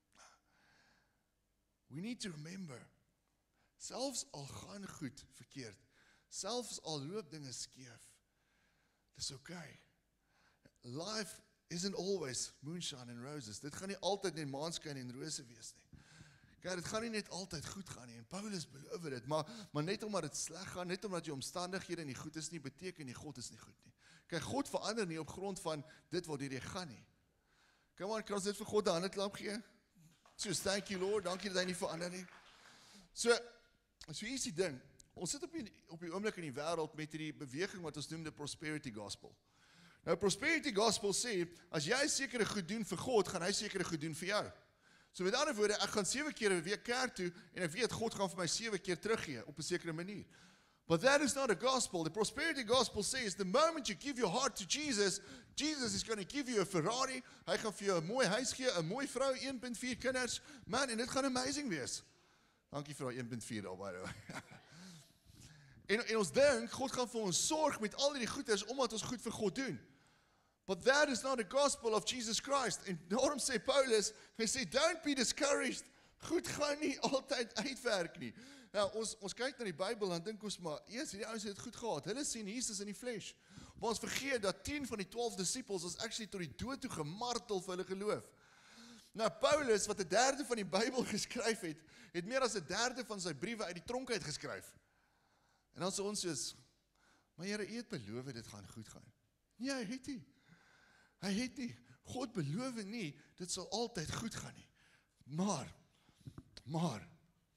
We need to remember, selfs al gaan goed verkeerd, selfs al loop dinge skeef, dis okay. Life isn't always moonshine and roses. Dit gaan nie altyd net maanskyn en rose wees nie. Kyk, dit gaan nie net altyd goed gaan nie, en Paulus beloof dit, maar net omdat dit sleg gaan, net omdat jou omstandighede nie goed is nie, beteken nie God is nie goed nie. Kyk, God verander nie op grond van dit waardeur jy gaan nie. Kom aan, kan ons dit vir God 'n hande klap gee? So, thank you Lord, dankie dat hy nie verander nie. So hier is die ding, ons sit op die oomblik in die wêreld met hierdie beweging wat ons noem die prosperity gospel. Nou, prosperity gospel sê, as jy sekere goed doen vir God, gaan hy sekere goed doen vir jou. So met ander woorde, ek gaan 7 keer 'n week kerk toe, en ek weet, God gaan vir my 7 keer teruggee, op 'n sekere manier. But that is not a gospel. The prosperity gospel says, the moment you give your heart to Jesus, Jesus is going to give you a Ferrari, hy gaan vir jou 'n mooi huis gee, 'n mooi vrou, 1.4 kinders, man, en dit gaan amazing wees. Dankie vir daai 1.4 daar, by the way. En ons dink, God gaan vir ons sorg met al die goeders, omdat ons goed vir God doen. But that is not a gospel of Jesus Christ. En daarom sê Paulus, hy sê, don't be discouraged. Goed gaan nie altyd uitwerk nie. Nou, ons kyk na die Bybel en dink ons maar, yes, hierdie ouens het dit goed gehad. Hulle sien Jesus in die flesh. Maar ons vergeet dat 10 van die 12 disippels was actually tot die dood toe gemartel vir hulle geloof. Nou Paulus, wat 1/3 van die Bybel geskryf het, het meer as 1/3 van sy briewe uit die tronk uit geskryf. En dan sê ons soos, maar Here, U het beloof dit gaan goed gaan. Nee, hy het nie. Hy het nie. God beloof nie, dit sal altyd goed gaan nie. Maar,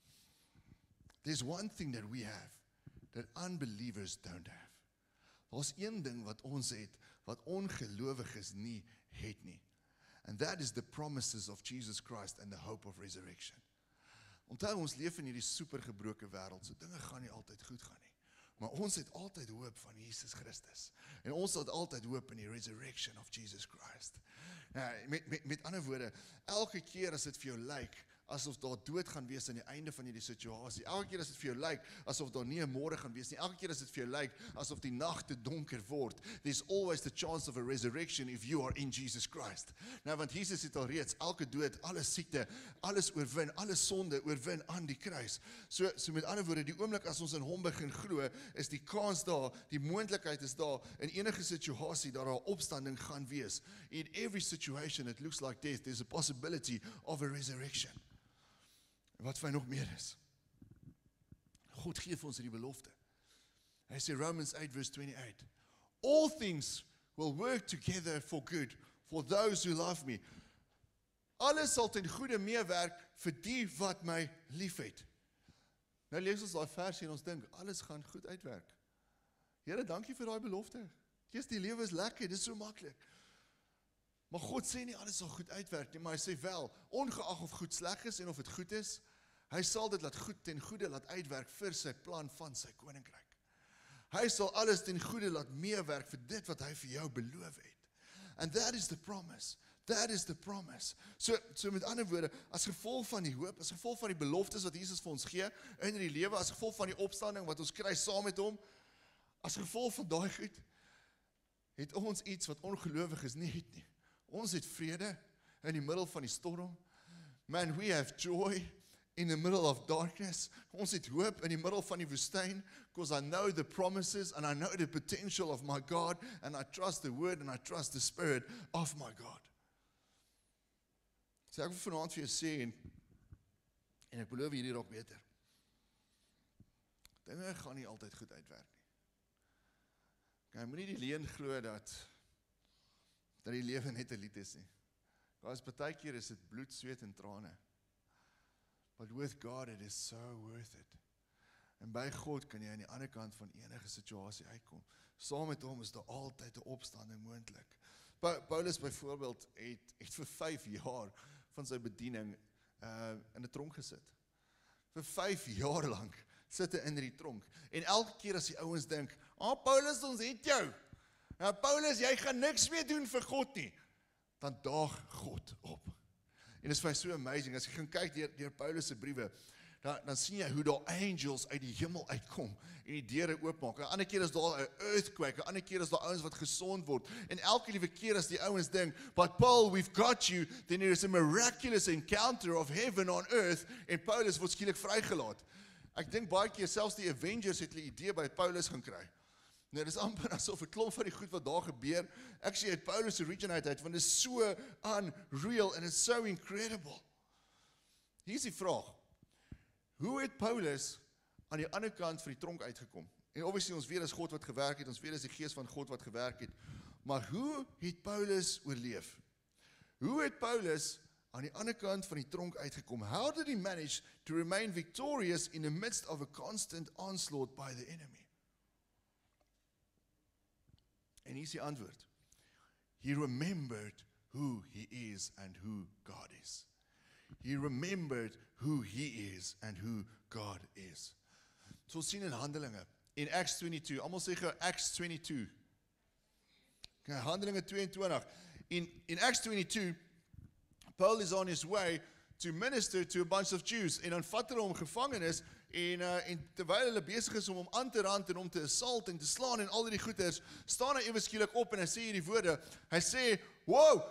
there's one thing that we have, that unbelievers don't have. Daar's een ding wat ons het, wat ongelowiges nie het nie. And that is the promises of Jesus Christ and the hope of resurrection. Onthou, ons leef in hierdie supergebroke wêreld, so dinge gaan nie altyd goed gaan nie. Maar ons het altyd hoop van Jesus Christus. En ons het altyd hoop in die resurrection of Jesus Christ. Nou, met ander woorde, elke keer as dit vir jou lyk, asof daar dood gaan wees aan die einde van hierdie situasie. Elke keer as dit vir jou lyk, asof daar nie 'n môre gaan wees nie. Elke keer as dit vir jou lyk, asof die nag te donker word. There's always the chance of a resurrection if you are in Jesus Christ. Nou, want Jesus het al reeds elke dood, alle siekte, alles oorwin, alle sonde oorwin aan die kruis. So met ander woorde, die oomblik as ons in hom begin glo, is die kans daar, die moontlikheid is daar, in enige situasie dat daar opstanding gaan wees. In every situation it looks like death, there's a possibility of a resurrection. Wat vir nog meer is. God gee vir ons die belofte. Hy sê Romans 8 verse 28. All things will work together for good for those who love me. Alles sal ten goeie meewerk vir die wat my liefhet. Nou lees ons daai versie en ons dink alles gaan goed uitwerk. Here, dankie vir daai belofte. Jesus, die lewe is lekker, dit is so maklik. Maar God sê nie alles sal goed uitwerk nie, maar hy sê wel, ongeag of goed sleg is en of dit goed is, hy sal dit laat goed ten goeie laat uitwerk vir sy plan van sy koninkryk. Hy sal alles ten goeie laat meewerk vir dit wat hy vir jou beloof het. And that is the promise. That is the promise. So met ander woorde, as gevolg van die hoop, as gevolg van die beloftes wat Jesus vir ons gee in die lewe, as gevolg van die opstanding wat ons kry saam met hom, as gevolg van daai goed, het ons iets wat ongelowiges nie het nie. Ons het vrede in die middel van die storm. Man, we have joy in the middle of darkness. Ons het hoop in die middel van die woestyn, because I know the promises and I know the potential of my God, and I trust the word and I trust the spirit of my God. So ek wil vanaand vir jou sê, en ek beloof hierdie raak beter. Dinge gaan nie altyd goed uitwerk nie. Jy moet nie die leuen glo dat die lewe net 'n lied is nie. Daar is baie keer is dit bloed, sweet en trane. But with God it is so worth it. En by God kan jy aan die ander kant van enige situasie uitkom. Saam met hom is daar altyd 'n opstanding moontlik. Paulus byvoorbeeld het vir 5 jaar van sy bediening in 'n tronk gesit. Vir 5 jaar lank sit hy in die tronk. En elke keer as die ouens dink, Paulus, ons het jou. Nou Paulus, jy gaan niks meer doen vir God nie. Dan daag God op. En dit is vir my so amazing, as jy gaan kyk deur Paulus se briewe, dan sien jy hoe daar angels uit die hemel uitkom en die deure oopmaak. 'n Ander keer is daar 'n earthquake, 'n ander keer is daar ouens wat gesond word. En elke liewe keer as die ouens dink, but Paul, we've got you, then there is a miraculous encounter of heaven on earth, en Paulus word skielik vrygelaat. Ek dink baie keer selfs die Avengers het 'n idee by Paulus gaan kry. Nou, dit is amper asof 'n klomp van die goed wat daar gebeur, actually uit Paulus se originate uit, want dit is so unreal and it's so incredible. Hier is die vraag, hoe het Paulus aan die ander kant van die tronk uitgekom? En obviously ons weet is God wat gewerk het, ons weet is die gees van God wat gewerk het, maar hoe het Paulus oorleef? Hoe het Paulus aan die ander kant van die tronk uitgekom? How did he manage to remain victorious in the midst of a constant onslaught by the enemy? En hier is die antwoord. He remembered who he is and who God is. He remembered who he is and who God is. So ons sien in Handelinge, in Acts 22, almal sê gou Acts 22. Okay, Handelinge 22. In Acts 22, Paul is on his way to minister to a bunch of Jews, en dan vat hulle hom gevangenis, en terwyl hulle besig is om hom aan te rand en om te assault en te slaan en al die goeders, staan hy ewe skielik op en hy sê hierdie woorde. Hy sê, "Wow,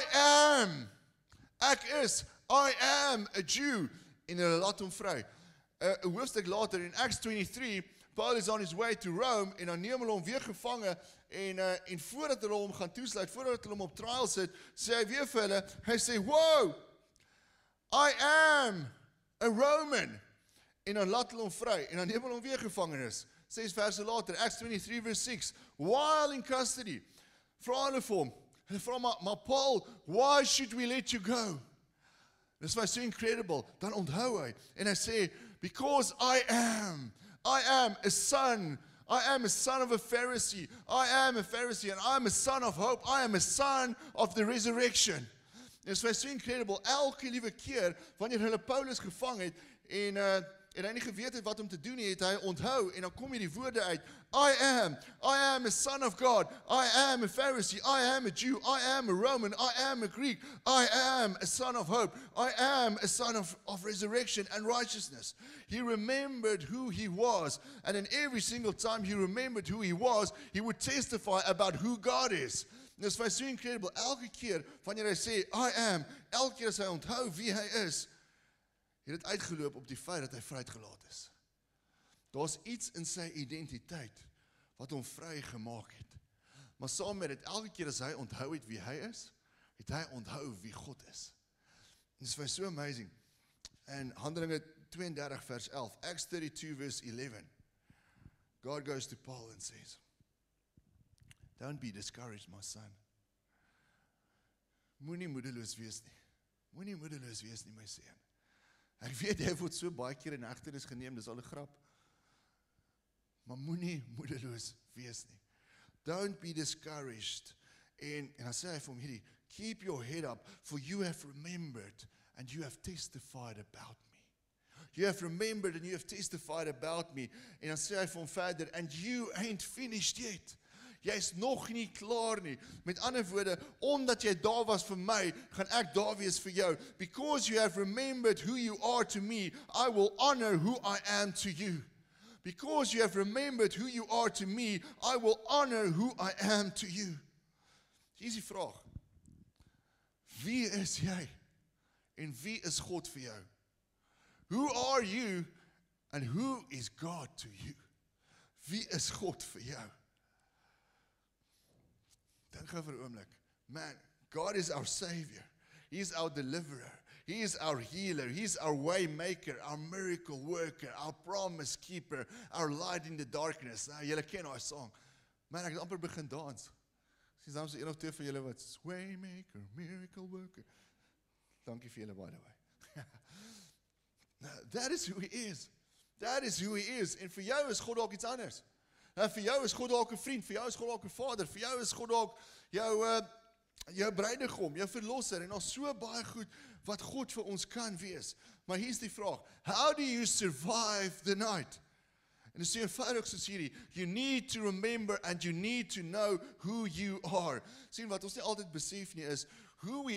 I am a Jew." En hulle laat hom vry. 'n hoofstuk later in Acts 23, Paul is on his way to Rome en dan neem hulle hom weer gevange en voordat hulle hom gaan toesluit, voordat hulle hom op trial sit, sê hy weer vir hulle, hy sê, "Whoa, I am a Roman." En dan laat hulle hom vry en dan neem hulle hom weer gevangenis. 6 verse later, Acts 23 verse 6, while in custody, vra hulle vir hom, hulle vra maar Paul, why should we let you go? Dis my so incredible. Dan onthou hy en hy sê, because I am a son of a Pharisee. I am a Pharisee and I am a son of hope. I am a son of the resurrection. Dis my so incredible. Elke liewe keer wanneer hulle Paulus gevang het en hy nie geweet het wat om te doen nie, het hy onthou en dan kom hier die woorde uit. I am a son of God. I am a Pharisee. I am a Jew. I am a Roman. I am a Greek. I am a son of hope. I am a son of resurrection and righteousness. He remembered who he was. And in every single time he remembered who he was, he would testify about who God is. En dis vir my so incredible. Elke keer wanneer hy sê, I am, elke keer as hy onthou wie hy is, het dit uitgeloop op die feit dat hy vrygelaat is. Daar's iets in sy identiteit wat hom vry gemaak het. Maar saam met dit, elke keer as hy onthou het wie hy is, het hy onthou wie God is. En dit is vir my so amazing. En Handelinge 32 vers 11, Acts 32 verse 11, God goes to Paul and says, don't be discouraged, my son. Moenie moedeloos wees nie. Moenie moedeloos wees nie, my seun. Ek weet, jy word so baie keer in hegtenis geneem, dis al 'n grap. Maar moenie moedeloos wees nie. Don't be discouraged. En dan sê hy vir hom hierdie, keep your head up, for you have remembered and you have testified about me. You have remembered and you have testified about me. En dan sê hy vir hom verder, and you ain't finished yet. Jy's nog nie klaar nie. Met ander woorde, omdat jy daar was vir my, gaan ek daar wees vir jou. Because you have remembered who you are to me, I will honor who I am to you. Because you have remembered who you are to me, I will honor who I am to you. Hier is die vraag. Wie is jy? En wie is God vir jou? Who are you and who is God to you? Wie is God vir jou? Dink gou vir 'n oomblik. Man, God is our Savior. He is our deliverer. He is our healer. He is our way maker, our miracle worker, our promise keeper, our light in the darkness. Nou, julle ken daai song. Man, ek het amper begin dans. Dis dan so een of twee van julle wat way maker, miracle worker. Dankie vir julle by the way. That is who he is. That is who he is. En vir jou is God dalk iets anders. En vir jou is God dalk 'n vriend, vir jou is God dalk 'n vader, vir jou is God dalk jou bruidegom, jou verlosser, en daar's so baie goed wat God vir ons kan wees. Maar hier's die vraag, how do you survive the night? En dit is so eenvoudig soos hierdie, you need to remember and you need to know who you are. Sien wat ons nie altyd besef nie is, who we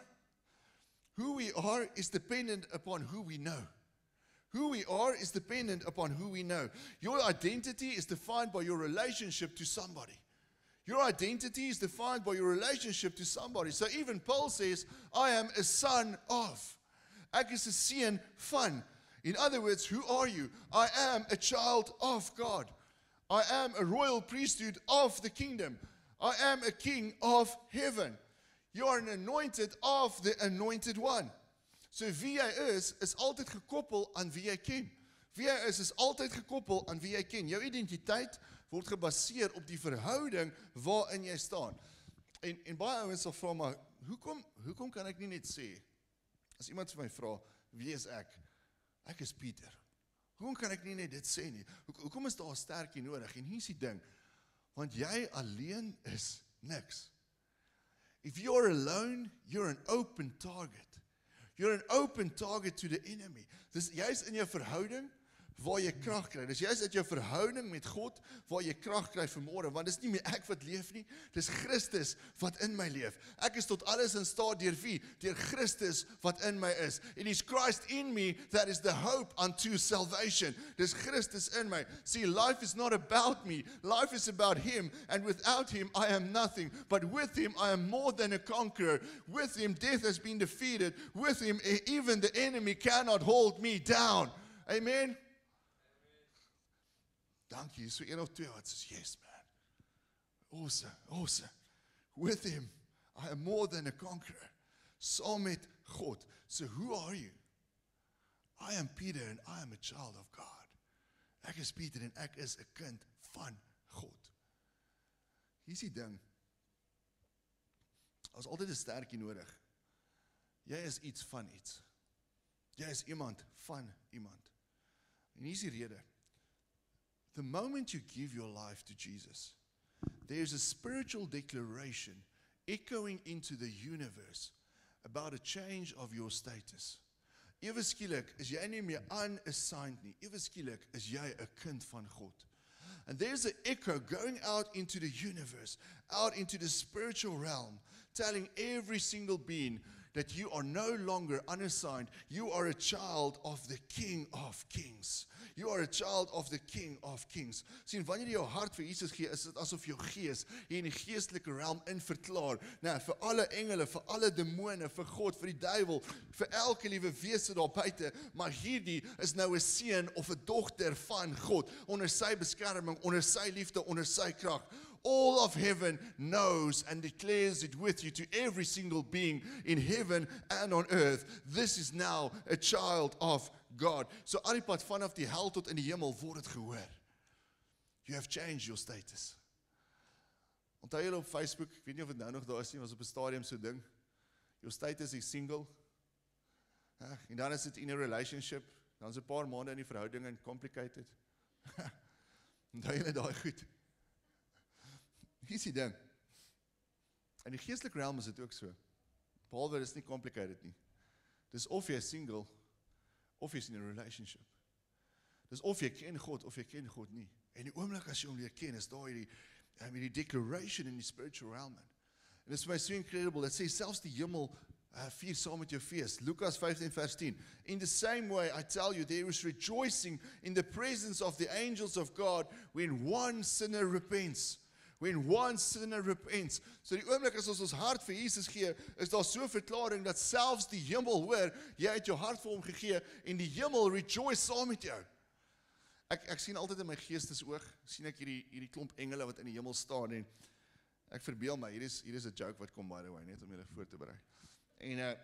are is dependent upon who we know. Who we are is dependent upon who we know. Your identity is defined by your relationship to somebody. Your identity is defined by your relationship to somebody. So even Paul says, I am a son of. Ek is 'n seun van. In other words, who are you? I am a child of God. I am a royal priesthood of the kingdom. I am a king of heaven. You are an anointed of the anointed one. So wie jy is altyd gekoppel aan wie jy ken. Wie jy is altyd gekoppel aan wie jy ken. Jou identiteit word gebaseer op die verhouding waarin jy staan. En baie ouens sal vra, maar hoekom kan ek nie net sê, as iemand vir my vra, wie is ek? Ek is Pieter. Hoekom kan ek nie net dit sê nie? Hoekom is daar 'n sterkie nodig? En hier is die ding, want jy alleen is niks. If you're alone, you're an open target. You're an open target to the enemy. Dis juist in jou verhouding waar jy krag kry. Dis juist uit jou verhouding met God waar jy krag kry vanmôre, want dis nie meer ek wat leef nie, dis Christus wat in my leef. Ek is tot alles in staat deur wie? Deur Christus wat in my is. It is Christ in me that is the hope unto salvation. Dis Christus in my. See, life is not about me. Life is about him, and without him I am nothing, but with him I am more than a conqueror. With him death has been defeated. With him even the enemy cannot hold me down. Amen. Dankie, so een of twee wat sê, yes man. Awesome. With him, I am more than a conqueror. Saam met God. So who are you? I am Peter and I am a child of God. Ek is Pieter en ek is 'n kind van God. Hier is die ding. Ons altyd 'n sterkie nodig. Jy is iets van iets. Jy is iemand van iemand. En hier is die rede. The moment you give your life to Jesus, there is a spiritual declaration echoing into the universe about a change of your status. Ewe skielik is jy nie meer unassigned nie. Ewe skielik is jy 'n kind van God. And there's an echo going out into the universe, out into the spiritual realm, telling every single being that you are no longer unassigned. You are a child of the King of Kings. You are a child of the King of Kings. Sien, wanneer jy jou hart vir Jesus gee, is dit asof jou gees hier in die geestelike realm in verklaar. Nou, vir alle engele, vir alle demone, vir God, vir die duiwel, vir elke liewe wese daar buite, maar hierdie is nou 'n seun of 'n dogter van God, onder sy beskerming, onder sy liefde, onder sy krag. All of heaven knows and declares it with you to every single being in heaven and on earth. This is now a child of God. So al die pad vanaf die hel tot in die hemel word dit gehoor. You have changed your status. Onthou julle op Facebook, ek weet nie of dit nou nog daar is nie, was op 'n stadium so ding. Your status is single. En dan is dit in 'n relationship. Dan is 'n paar maande in die verhouding en complicated. Onthou julle daai goed. Hier is die ding. In die geestelike realm is dit ook so. Behalwe dit is nie complicated nie. Dis of jy is single, of jy is in 'n relationship. Dis of jy ken God, of jy ken God nie. En die oomblik as jy hom leer ken, is daar hierdie declaration in die spiritual realm. En dit is vir my so incredible, dit sê selfs die hemel vier saam met jou fees. Lukas 15 vers 10. In the same way, I tell you, there is rejoicing in the presence of the angels of God when one sinner repents. When one sinner repents. So die oomblik as ons hart vir Jesus gee, is daar so 'n verklaring dat selfs die hemel hoor, jy het jou hart vir hom gegee en die hemel rejoice saam met jou. Ek sien altyd in my geestesoog, sien ek hierdie klomp engele wat in die hemel staan en ek verbeel my, hier is 'n joke wat kom by the way, net om julle voor te berei. En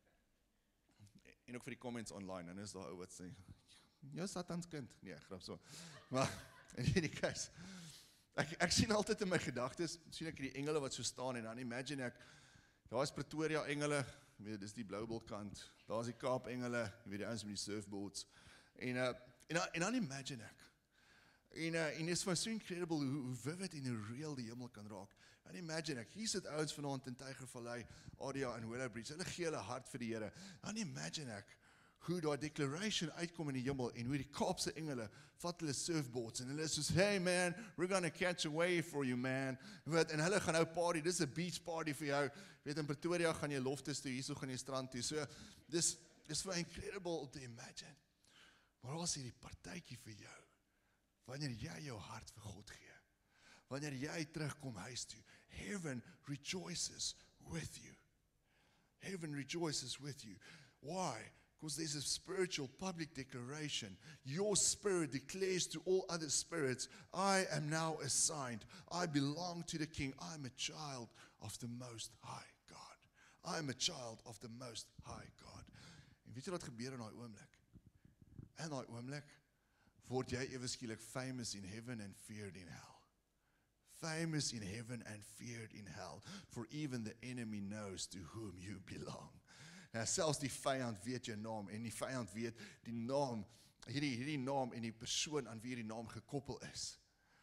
ook vir die comments online, en is daar ou wat sê, jou Satans kind. Nee, grap so. Maar in hierdie case, Ek sien altyd in my gedagtes, sien ek die engele wat so staan en dan imagine ek, daar is Pretoria engele, weet dis die Bloubil kant, daar is die Kaap engele, weet die ouens met die surfboards, en dan imagine ek, en is vir so incredible hoe vivid en hoe real die hemel kan raak. En imagine ek, hier sit ouens vanaand in Tygervallei, Adia en Willowbridge, hulle gee hulle hart vir die Here. Dan imagine ek, hoe daar declaration uitkom in die hemel en hoe die Kaapse engele vat hulle surfboards en hulle is soos, hey man, we're gonna catch a wave for you man, en hulle gaan nou party, dis 'n beach party vir jou, weet in Pretoria gaan jy loftes toe, hierso gaan jy strand toe, so, dis vir incredible to imagine, maar as hierdie partytjie vir jou, wanneer jy jou hart vir God gee, wanneer jy terugkom huis toe, heaven rejoices with you, heaven rejoices with you, why? Because there's a spiritual public declaration. Your spirit declares to all other spirits, I am now assigned. I belong to the King. I'm a child of the Most High God. I'm a child of the Most High God. En weet jy wat gebeur in daai oomblik? In daai oomblik word jy ewe skielik famous in heaven and feared in hell. Famous in heaven and feared in hell. For even the enemy knows to whom you belong. Nou, selfs die vyand weet jou naam en die vyand weet die naam, hierdie naam en die persoon aan wie hierdie naam gekoppel is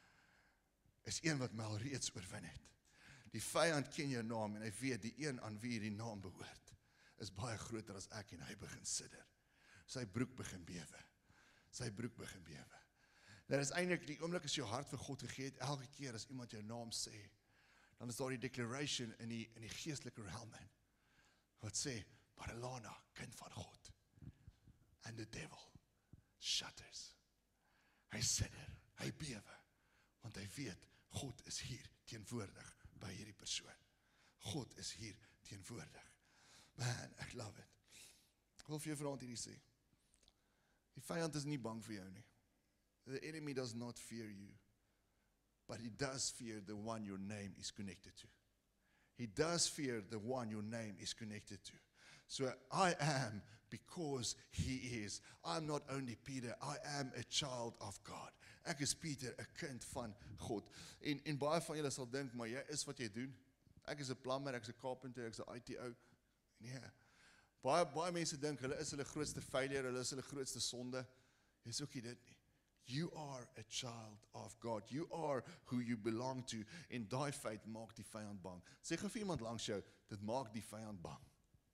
een wat my al reeds oorwin het. Die vyand ken jou naam en hy weet die een aan wie hierdie naam behoort is baie groter as ek en hy begin sidder. Sy broek begin bewe. Sy broek begin bewe. Dit is eintlik die oomblik as jou hart vir God gegee het, elke keer as iemand jou naam sê, dan is daar die declaration in die geestelike realm in, wat sê, Barilana, kind van God. And the devil shudders. Hy sidder, hy bewe, want hy weet, God is hier teenwoordig by hierdie persoon. God is hier teenwoordig. Man, ek love it. Ek wil vir jou vanaand hierdie sê. Die vyand is nie bang vir jou nie. the enemy does not fear you, but he does fear the one your name is connected to. He does fear the one your name is connected to. So I am because he is. I'm not only Peter, I am a child of God. Ek is Pieter, 'n kind van God. En baie van julle sal dink, maar jy is wat jy doen. Ek is 'n plumber, ek is 'n carpenter, ek is 'n IT ou. Nee. Baie mense dink hulle is hulle grootste failure, hulle is hulle grootste sonde. Dis ook nie dit nie. You are a child of God. You are who you belong to. En daai feit maak die vyand bang. Sê gou vir iemand langs jou, dit maak die vyand bang.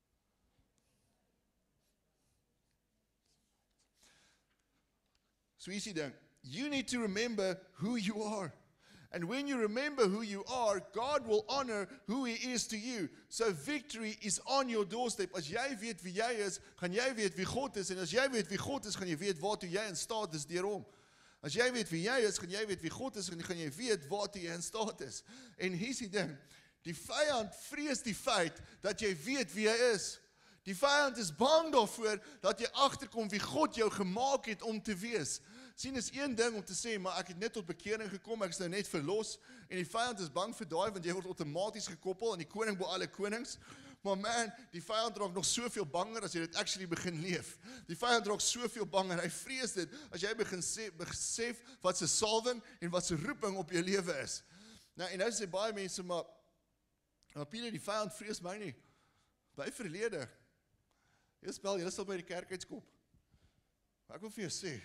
So hier's die ding. You need to remember who you are. And when you remember who you are, God will honor who he is to you. So victory is on your doorstep. As jy weet wie jy is, gaan jy weet wie God is. En as jy weet wie God is, gaan jy weet waartoe jy in staat is deur hom. As jy weet wie jy is, gaan jy weet wie God is en gaan jy weet waartoe jy in staat is. En hier's die ding. Die vyand vrees die feit dat jy weet wie hy is. Die vyand is bang daarvoor dat jy agterkom wie God jou gemaak het om te wees. Sien, is een ding om te sê, maar ek het net tot bekering gekom, ek is nou net verlos, en die vyand is bang vir daai, want jy word outomaties gekoppel aan die koning bo alle konings. Maar man, die vyand raak nog soveel banger as jy dit actually begin leef. Die vyand raak soveel banger, hy vrees dit, as jy begin besef wat se salwing en wat se roeping op jou lewe is. Nou, en nou sê baie mense, maar Pieter, die vyand vrees my nie. By verlede, jy sal by die kerk uitskop. Maar ek wil vir jou sê,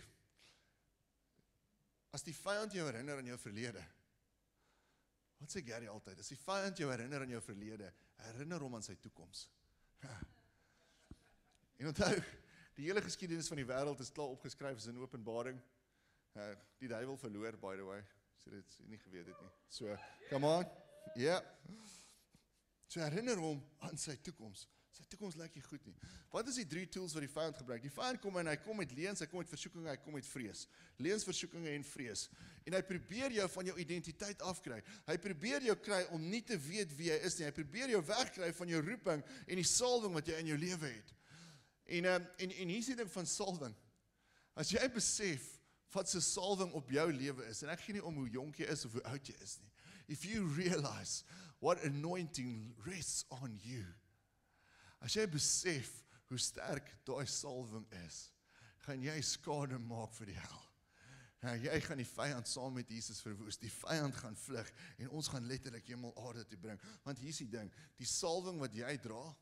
as die vyand jou herinner aan jou verlede, wat sê Gary altyd, as die vyand jou herinner aan jou verlede, herinner hom aan sy toekoms. En onthou, die hele geskiedenis van die wêreld is klaar opgeskryf as in Openbaring. Die duiwel verloor, by the way, so dit is nie geweet het nie. So, come on, ja. So herinner hom aan sy toekoms. Sy toekoms lyk nie goed nie. Wat is die 3 tools wat die vyand gebruik? Die vyand kom en hy kom met leuns, hy kom met versoekinge, hy kom met vrees. Leuns, versoekinge en vrees. En hy probeer jou van jou identiteit afkry. Hy probeer jou kry om nie te weet wie jy is nie. Hy probeer jou wegkry van jou roeping en die salwing wat jy in jou lewe het. En hier is die ding van salwing. As jy besef wat se salwing op jou lewe is, en ek gee nie om hoe jonk jy is of hoe oud jy is nie. If you realize what anointing rests on you, as jy besef hoe sterk daai salwing is, gaan jy skade maak vir die hel. Nou, jy gaan die vyand saam met Jesus verwoes, die vyand gaan vlug, en ons gaan letterlik hemel aarde te bring. Want hier is die ding, die salwing wat jy dra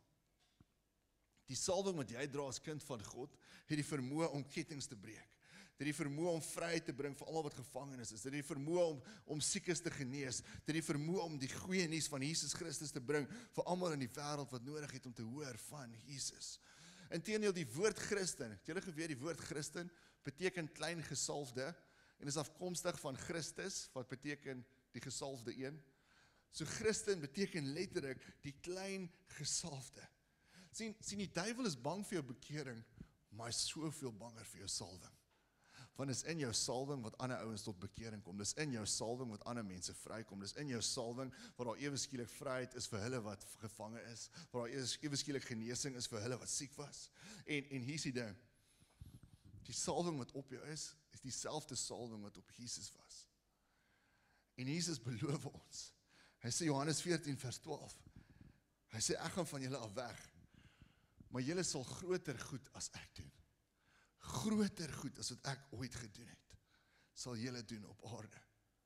as kind van God, het die vermoë om kettinge te breek. Dit het die vermoë om vryheid te bring vir almal wat gevangenes is. Dit het die vermoë om siekes te genees. Dit het die vermoë om die goeie nuus van Jesus Christus te bring vir almal in die wêreld wat nodig het om te hoor van Jesus. Inteendeel, die woord Christen, het julle geweet die woord Christen beteken klein gesalfde en is afkomstig van Christus wat beteken die gesalfde een. So Christen beteken letterlik die klein gesalfde. Sien die duiwel is bang vir jou bekering, maar hy is soveel banger vir jou salwing. Want dis in jou salwing wat ander ouens tot bekering kom. Dis in jou salwing wat ander mense vrykom. Dis in jou salwing waar daar ewe skielik vryheid is vir hulle wat gevange is, waar daar ewe skielik genesing is vir hulle wat siek was. En hier's die ding. Die salwing wat op jou is dieselfde salwing wat op Jesus was. En Jesus beloof ons. Hy sê Johannes 14 vers 12. Hy sê ek gaan van julle af weg, maar julle sal groter goed as ek doen. Groter goed as wat ek ooit gedoen het, sal julle doen op aarde.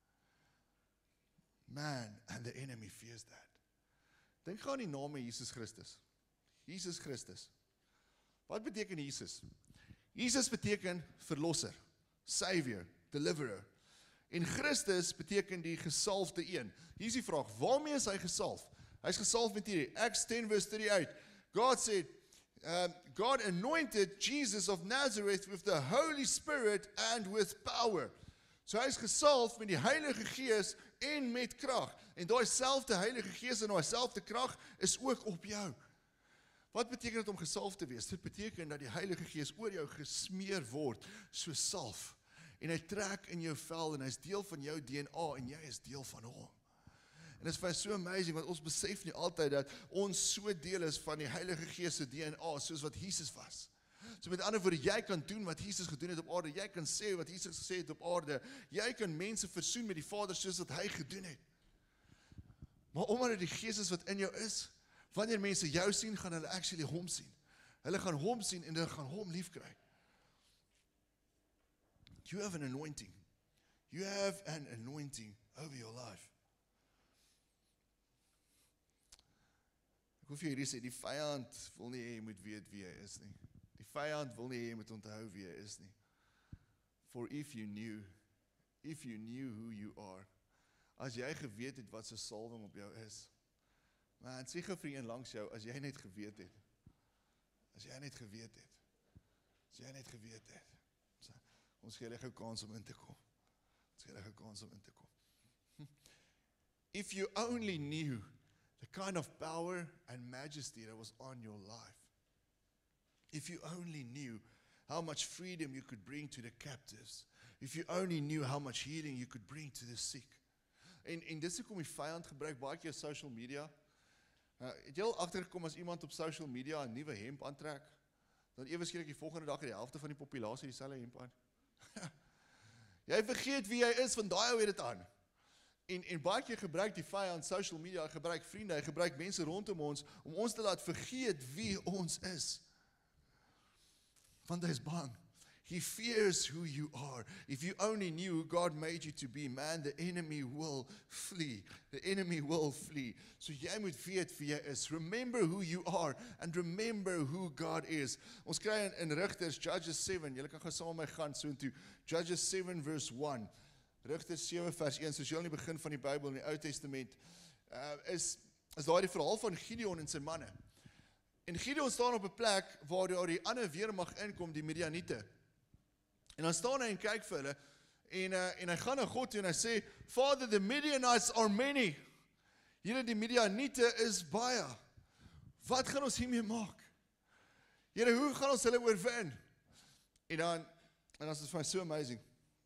Man, and the enemy fears that. Dink gou aan die naam Jesus Christus. Jesus Christus. Wat beteken Jesus? Jesus beteken verlosser, savior, deliverer. En Christus beteken die gesalfde een. Hier is die vraag, waarmee is hy gesalf? Hy is gesalf met hierdie, Acts 10 verse 38. God said, God anointed Jesus of Nazareth with the Holy Spirit and with power. So hy is gesalf met die Heilige Gees en met krag. En daai selfde Heilige Gees en daai selfde krag is ook op jou. Wat beteken dit om gesalf te wees? Dit beteken dat die Heilige Gees oor jou gesmeer word, so salf. En hy trek in jou vel en hy is deel van jou DNA en jy is deel van hom. En dit is vir my so amazing, want ons besef nie altyd dat ons so deel is van die Heilige Gees se DNA, soos wat Jesus was. So met ander woorde, jy kan doen wat Jesus gedoen het op aarde, jy kan sê wat Jesus gesê het op aarde, jy kan mense versoen met die Vader soos wat hy gedoen het. Maar omdat dit die Gees is wat in jou is, wanneer mense jou sien, gaan hulle actually hom sien. Hulle gaan hom sien en hulle gaan hom lief kry. You have an anointing. You have an anointing over your life. Ek hoef hierdie sê, die vyand wil nie hê jy moet weet wie hy is nie. Die vyand wil nie hê jy moet onthou wie hy is nie. For if you knew who you are, as jy geweet het wat se salwing op jou is, man, sê gou vir een langs jou, as jy net geweet het, as jy net geweet het, ons gee gou kans om in te kom. If you only knew the kind of power and majesty that was on your life, if you only knew how much freedom you could bring to the captives, if you only knew how much healing you could bring to the sick. En dis hoekom die vyand gebruik baie keer social media. Het jy al agtergekom as iemand op social media 'n nuwe hemp aantrek, dan ewe skielik die volgende dag het die helfte van die populasie dieselfde hemp aan. Jy vergeet wie jy is, van daai ou het dit aan. En baie keer gebruik die vyand social media, gebruik vriende, hy gebruik mense rondom ons, om ons te laat vergeet wie ons is. Want hy is bang. He fears who you are. If you only knew who God made you to be, man, the enemy will flee. The enemy will flee. So jy moet weet wie jy is. Remember who you are and remember who God is. Ons kry in Rigters, Judges 7, julle kan gaan saam met my gaan soontoe. Judges 7 verse 1. Rigters 7 vers 1, soos jy al in die begin van die Bybel in die Ou Testament, is daar die verhaal van Gideon en sy manne. En Gideon staan op 'n plek waar daar die ander weermag inkom, die Midianiete. En dan staan hy en kyk vir hulle, en hy gaan na God toe en hy sê, Father, the Midianites are many. Here, die Midianiete is baie. Wat gaan ons hiermee maak? Here, hoe gaan ons hulle oorwin? En dan is dit vir my so amazing.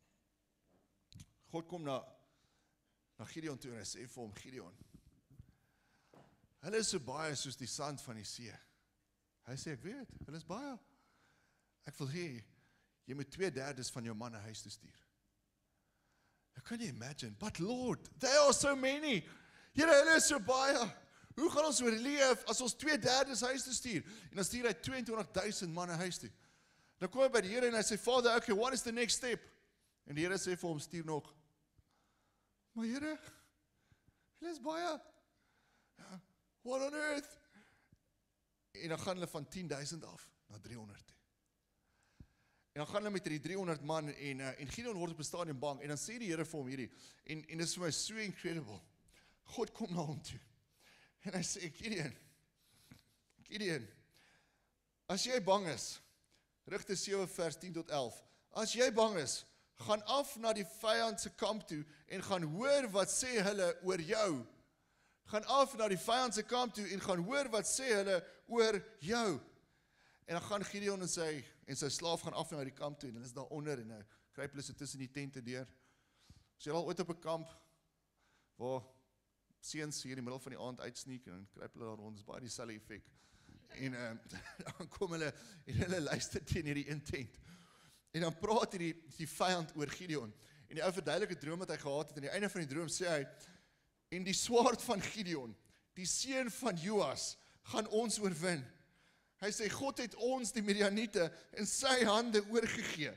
God kom na Gideon toe en hy sê vir hom, Gideon, hulle is so baie soos die sand van die see. Hy sê, ek weet, hulle is baie. Ek wil hê, jy moet 2/3 van jou manne huis toe stuur. Now can you imagine? But Lord, they are so many. Here, hulle is so baie. Hoe gaan ons oorleef as ons 2/3 huis toe stuur? En dan stuur hy 22,000 manne huis toe. Dan kom hy by die Here en hy sê, Father, okay, what is the next step? En die Here sê vir hom, stuur nog. Maar Here, hulle is baie. What on earth? En dan gaan hulle van 10,000 af na 300 toe. En dan gaan hulle met die 300 man en Gideon word op 'n stadium bang en dan sê die Here vir hom hierdie en dit is vir my so incredible. God kom na hom toe. En hy sê Gideon, as jy bang is, Rigters 7 vers 10 tot 11. As jy bang is, gaan af na die vyand se kamp toe en gaan hoor wat sê hulle oor jou. Gaan af na die vyand se kamp toe en gaan hoor wat sê hulle oor jou. En dan gaan Gideon en sy slaaf gaan af na die kamp toe en hulle is daar onder en kruip hulle so tussen die tente deur. As jy al ooit op 'n kamp waar seuns hier in die middel van die aand uitsneek en dan kruip hulle daar rond, is baie dieselfde effek. En dan kom hulle en hulle luister teen hierdie een tent. En dan praat die vyand oor Gideon. En die ou verduidelike droom wat hy gehad het, aan die einde van die droom sê hy, en die swaard van Gideon, die seun van Joas, gaan ons oorwin. Hy sê, God het ons, die Midianiete, in sy hande oorgegee.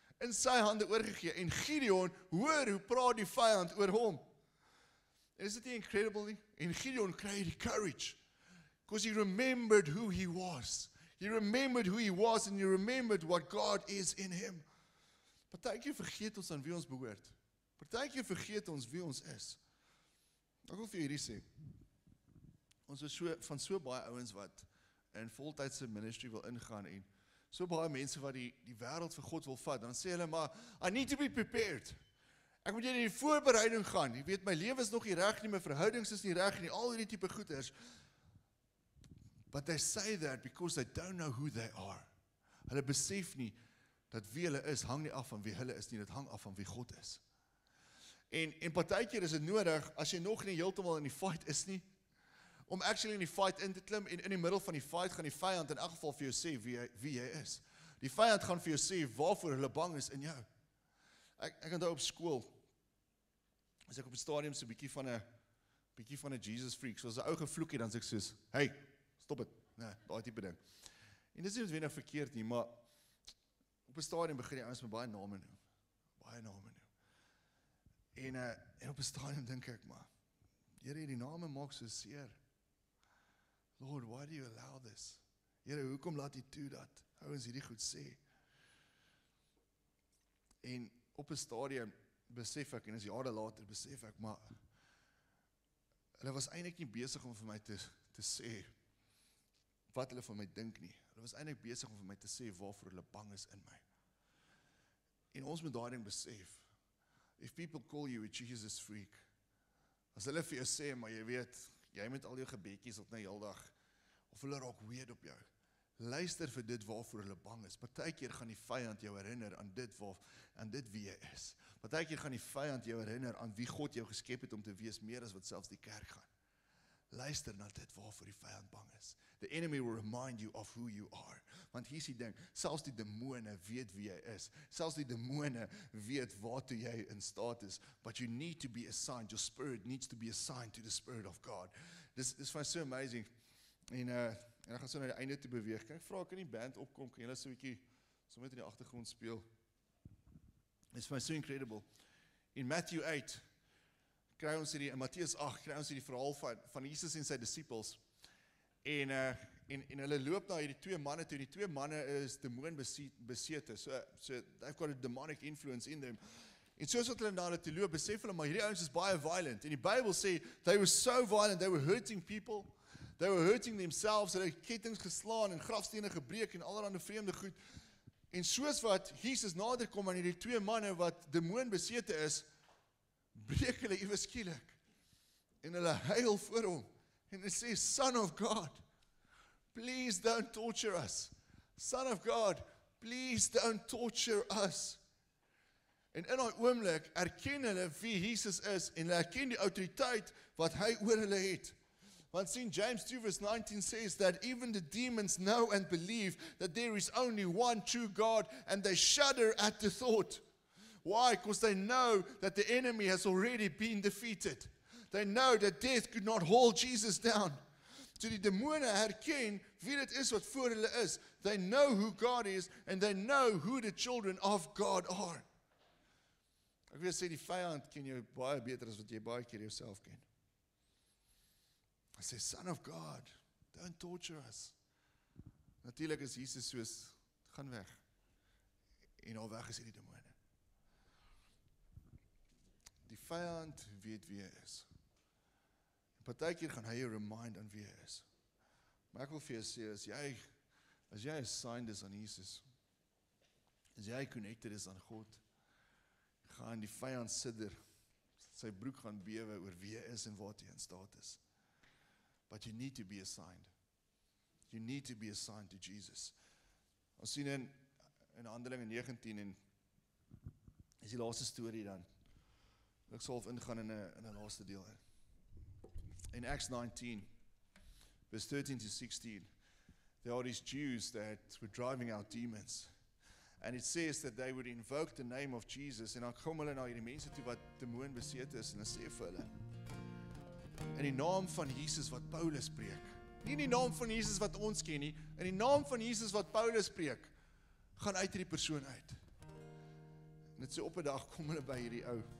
En Gideon, hoor hoe praat die vyand oor hom. En is dit nie incredible nie? En Gideon kry die courage, because he remembered who he was. He remembered who he was and he remembered what God is in him. Partykeer vergeet ons aan wie ons behoort. Partykeer vergeet ons wie ons is. Ek wil vir hierdie sê, ons is van so baie ouens wat in voltydse ministry wil ingaan en so baie mense wat die wêreld vir God wil vat, dan sê hulle maar, I need to be prepared. Ek moet in die voorbereiding gaan. Jy weet, my lewe is nog nie reg nie, my verhoudings is nie reg nie, al hierdie tipe goeders. But they say that because they don't know who they are. Hulle besef nie dat wie hulle is, hang nie af van wie hulle is nie, dit hang af van wie God is. En partykeer is dit nodig, as jy nog nie heeltemal in die fight is nie, om actually in die fight in te klim, en in die middel van die fight gaan die vyand in elk geval vir jou sê wie jy is. Die vyand gaan vir jou sê waarvoor hulle bang is in jou. Ek onthou op skool, as ek op die stadium so 'n bietjie van 'n Jesus freak, soos 'n ou gevloek het, dan sê ek soos, hey, stop dit. Nee, daai tipe ding. En dit is nie noodwendig verkeerd nie, maar op 'n stadium begin die ouens met baie name noem. En op 'n stadium dink ek, maar Here, die name maak so seer. Lord, why do you allow this? Here, hoekom laat U toe dat ouens hierdie goed sê? En op 'n stadium besef ek, en is jare later besef ek, maar hulle was eintlik nie besig om vir my te sê wat hulle van my dink nie. Hulle was eintlik besig om vir my te sê waarvoor hulle bang is in my. En ons moet daai ding besef. If people call you a Jesus freak, as hulle vir jou sê, maar jy weet, jy met al jou gebedjies op na heeldag, of hulle raak weird op jou, luister vir dit waarvoor hulle bang is. Partykeer gaan die vyand jou herinner aan dit wie jy is. Partykeer gaan die vyand jou herinner aan wie God jou geskep het om te wees, meer as wat selfs die kerk gaan. Luister na dit waarvoor die vyand bang is. The enemy will remind you of who you are. Want hier is die ding, selfs die demone weet wie jy is. Selfs die demone weet waartoe jy in staat is. But you need to be assigned, your spirit needs to be assigned to the Spirit of God. Dis vir my so amazing. En ek gaan so na die einde toe beweeg. Kan ek vra, kan die band opkom? Kan julle so 'n bietjie sommer in die agtergrond speel? It's for me so incredible. In Matthew 8, kry ons hierdie, in Matteus 8, kry ons hierdie verhaal van Jesus en sy disippels. En hulle loop na hierdie twee manne toe, en die twee manne is demoon besete. So they've got a demonic influence in them. En soos wat hulle na hulle toe loop, besef hulle, maar hierdie ouens is baie violent. En die Bybel sê, they were so violent, they were hurting people, they were hurting themselves, hulle het kettinge geslaan en grafstene gebreek en allerlei vreemde goed. En soos wat Jesus nader kom aan hierdie twee manne wat demoon besete is, breek hulle ewe skielik. En hulle huil voor hom. En hulle sê, Son of God, please don't torture us. Son of God, please don't torture us. En in daai oomblik erken hulle wie Jesus is en hulle erken die autoriteit wat hy oor hulle het. Want sien, James 2 verse 19 says that even the demons know and believe that there is only one true God, and they shudder at the thought. Why? Because they know that the enemy has already been defeated. They know that death could not hold Jesus down. So die demone herken wie dit is wat voor hulle is. They know who God is, and they know who the children of God are. Ek wil sê die vyand ken jou baie beter as wat jy baie keer jouself ken. Hy sê, Son of God, don't torture us. Natuurlik is Jesus soos, gaan weg. En al weg is die demone. Die vyand weet wie hy is. En partykeer gaan hy jou remind aan wie hy is. Maar ek wil vir jou sê, as jy assigned is aan Jesus, as jy connected is aan God, gaan die vyand sidder, sy broek gaan bewe oor wie hy is en wat hy in staat is. But you need to be assigned. You need to be assigned to Jesus. Ons sien in Handelinge 19 en is die laaste storie dan. Ek sal ingaan in 'n laaste deel. In Acts 19, verse 13 to 16, there are these Jews that were driving out demons. And it says that they would invoke the name of Jesus. En dan kom hulle na hierdie mense toe wat demoon besete is en hulle sê vir hulle, in die naam van Jesus wat Paulus preek. Nie in die naam van Jesus wat ons ken nie, in die naam van Jesus wat Paulus preek, gaan uit hierdie persoon uit. En dit sê op 'n dag kom hulle by hierdie ou,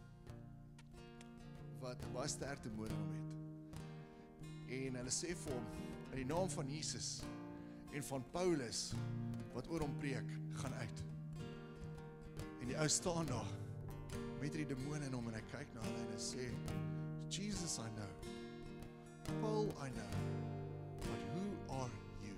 wat baie sterk demoon hom het. En hulle sê vir hom, in die naam van Jesus, en van Paulus, wat oor hom preek, gaan uit. En die ou staan daar, met die demoon in hom, en hy kyk na hulle en hy sê, Jesus I know, Paul I know, but who are you?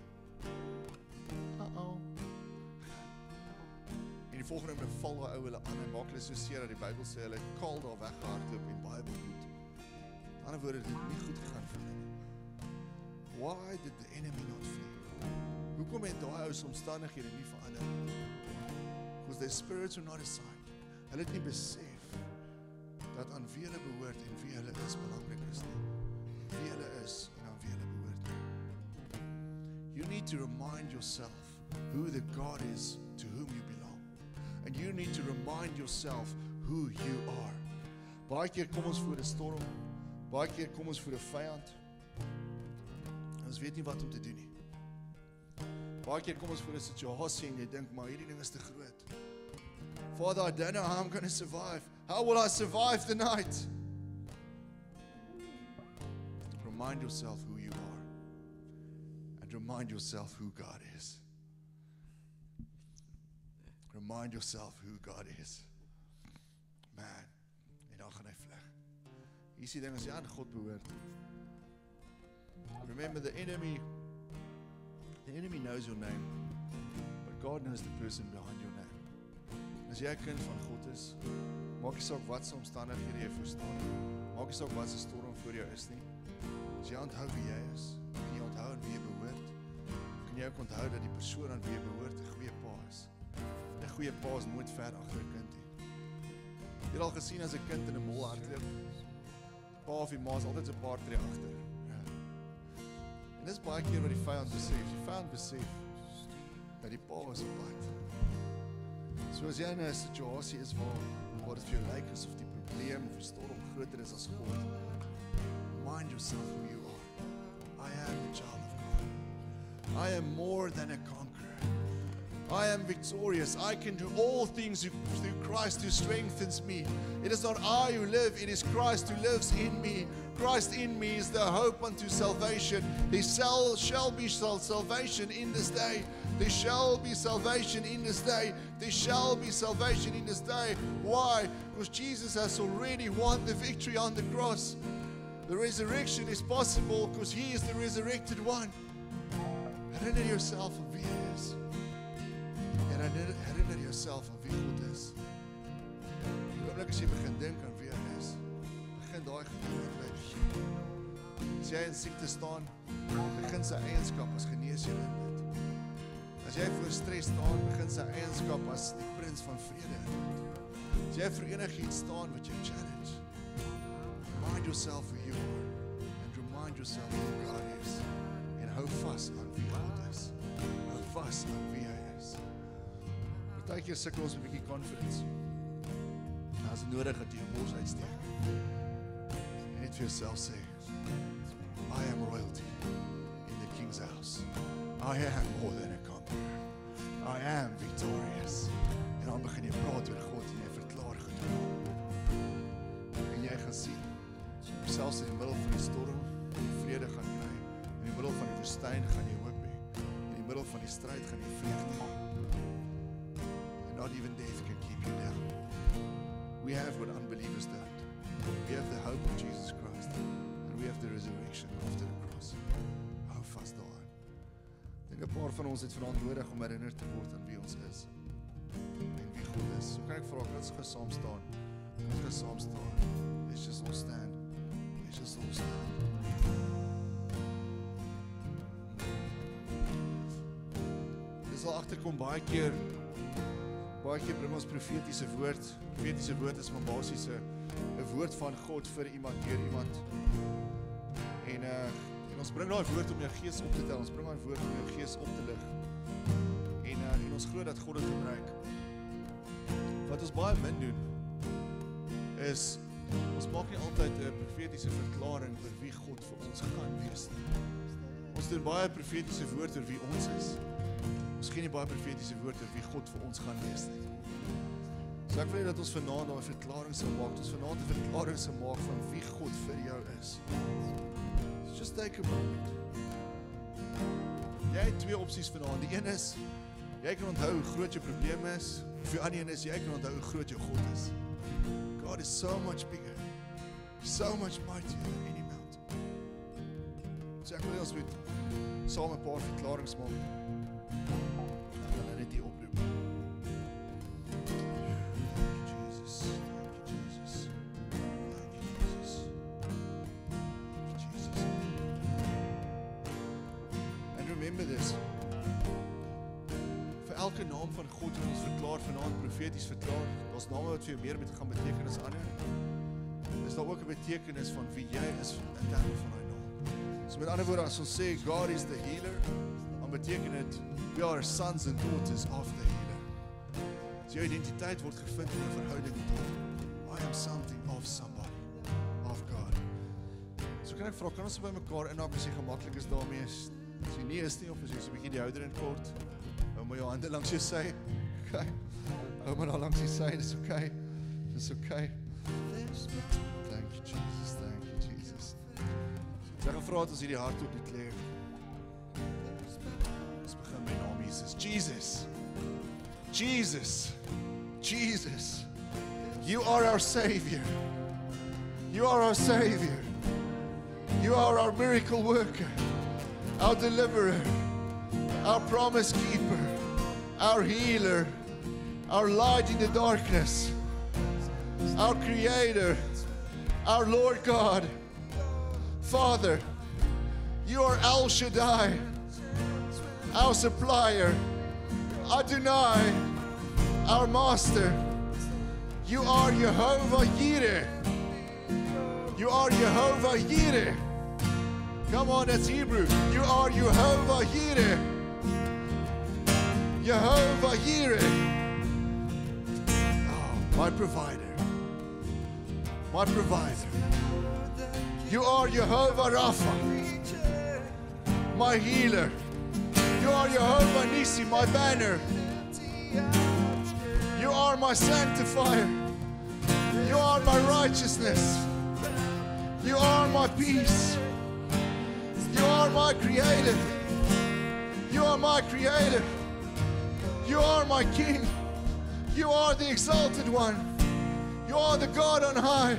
En die volgende oomblik val daai ou hulle aan en maak hulle so seer dat die Bybel sê hulle het kaal daar weggehardloop en baie bloed. In ander woorde, dit het nie goed gegaan vir hulle nie. Why did the enemy not flee? Hoekom het daai ou se omstandighede nie verander nie? Because their spirits were not assigned. Hulle het nie besef dat aan wie hulle behoort en wie hulle is belangrik is nie. Wie hulle is en aan wie hulle behoort nie. You need to remind yourself who the God is to whom you belong. And you need to remind yourself who you are. Baie keer kom ons voor 'n storm, baie keer kom ons voor 'n vyand. En ons weet nie wat om te doen nie. Baie keer kom ons voor 'n situasie en jy dink, maar hierdie ding is te groot. Father, I don't know how I'm going to survive. How will I survive the night? Remind yourself who you are. And remind yourself who God is. Remind yourself who God is. Man, en dan gaan hy vlug. Hier is die ding, as jy aan God behoort. Remember, the enemy knows your name, but God knows the person behind your name. As jy 'n kind van God is, maak nie saak wat se omstandighede jy voor staan nie. Maak nie saak wat se storm voor jou is nie. As jy onthou wie jy is, kan jy onthou aan wie jy behoort, kan jy ook onthou dat die persoon aan wie jy behoort 'n goeie pa is. 'n Goeie pa is nooit ver agter 'n kind nie. Jy het al gesien as 'n kind in 'n mol hardloop, pa of die ma is altyd so 'n paar tree agter. Ja. En dis baie keer wat die vyand besef. Die vyand besef dat die pa is op pad. So as jy in 'n situasie is waar dit vir jou lyk asof die probleem of die storm groter is as God, remind yourself who you are. I am a child of God. I am more than a conqueror. I am victorious. I can do all things through Christ who strengthens me. It is not I who live, it is Christ who lives in me. Christ in me is the hope unto salvation. There shall be salvation in this day. There shall be salvation in this day. There shall be salvation in this day. Why? Because Jesus has already won the victory on the cross. The resurrection is possible because He is the resurrected one. Herinner yourself of wie Hy is. En herinner yourself of wie God is. Die oomblik as jy begin dink aan wie Hy is, begin daai gevoel by begin. As jy in siekte staan, begin sy eienskap as geneesheer in dit. As jy voor stres staan, begin sy eienskap as die prins van vrede in dit. As jy vir enigiets staan wat jou challenge, remind yourself who you are and remind yourself who God is. En hou vas aan wie God is. Hou vas aan wie Hy is. Partykeer sukkel ons 'n bietjie confidence. Nou is dit nodig dat jy jou bors uitsteek. En net vir jouself sê, I am royalty in the King's house. I am more than a conqueror. I am victorious. En dan begin jy praat oor God en jy verklaar goed oor hom. En jy gaan sien, selfs in die middel van die storm, die vrede gaan kry. In die middel van die woestyn gaan jy hoop hê. In die middel van die stryd gaan jy vreugde hê. And not even death can keep you down. We have what unbelievers don't. We have the hope of Jesus Christ. And we have the resurrection after the cross. Hou vas daaraan. Ek dink 'n paar van ons het vanaand nodig om herinner te word aan wie ons is. En wie God is. So kan ek vra, kan ons saam staan? Kan ons saam staan? Let's just all stand. Let's just all stand. Dis al agterkom baie keer bring ons profetiese woord. Profetiese woord is maar basies 'n woord van God vir iemand, deur iemand. En ons bring daai woord om jou gees op te tel. Ons bring daai woord om jou gees op te lig. En ons glo dat God dit gebruik. Wat ons baie min doen is ons maak nie altyd 'n profetiese verklaring oor wie God vir ons gaan wees nie. Ons doen baie profetiese woord oor wie ons is. Ons gee nie baie profetiese woord oor wie God vir ons gaan wees nie. So ek wil dat ons vanaand daai verklaring sal maak. Ons vanaand 'n verklaring sal maak van wie God vir jou is. So just take a moment. Jy het twee opsies vanaand. Die een is, jy kan onthou hoe groot jou probleem is. Of die ander een is, jy kan onthou hoe groot jou God is. God is so much bigger. So much mightier than any mountain. So ek wil ons moet saam 'n paar verklarings maak. En dan net die oproep. Remember this. Vir elke naam van God wat ons verklaar vanaand profeties verklaar, daar's name wat vir jou meer moet gaan beteken as ander. Is daar ook 'n betekenis van wie jy is in terme van daai naam. So met ander woorde, as ons sê God is the healer, dan dan beteken dit we are sons and daughters of the healer. So jou identiteit word gevind in 'n verhouding met hom. I am something of somebody, of God. So kan ek vra, kan ons by mekaar inhaak as jy gemaklik is daarmee? As jy nie is nie, of as jy so 'n bietjie die houder in kort, hou maar jou hande langs jou sy. Okay. Hou maar daar langs die sy, dis okay. Dis okay. Thank you Jesus, thank you Jesus. Ek gaan vra dat ons hierdie hardop declare. Ons begin met naam Jesus. Jesus. Jesus. Jesus. You are our Savior. You are our Savior. You are our miracle worker, our deliverer, our promise keeper, our healer, our light in the darkness, our creator, our Lord God. Father, you are El Shaddai, our supplier, Adonai, our master. You are Jehovah Jireh. You are Jehovah Jireh. Come on, that's Hebrew. You are Jehovah Jireh. Jehovah Jireh. Oh, my provider. My provider. You are Jehovah Rapha. My healer. You are Jehovah Nissi, my banner. You are my sanctifier. You are my righteousness. You are my peace. You are my creator. You are my creator. You are my king. You are the exalted one. You are the God on high.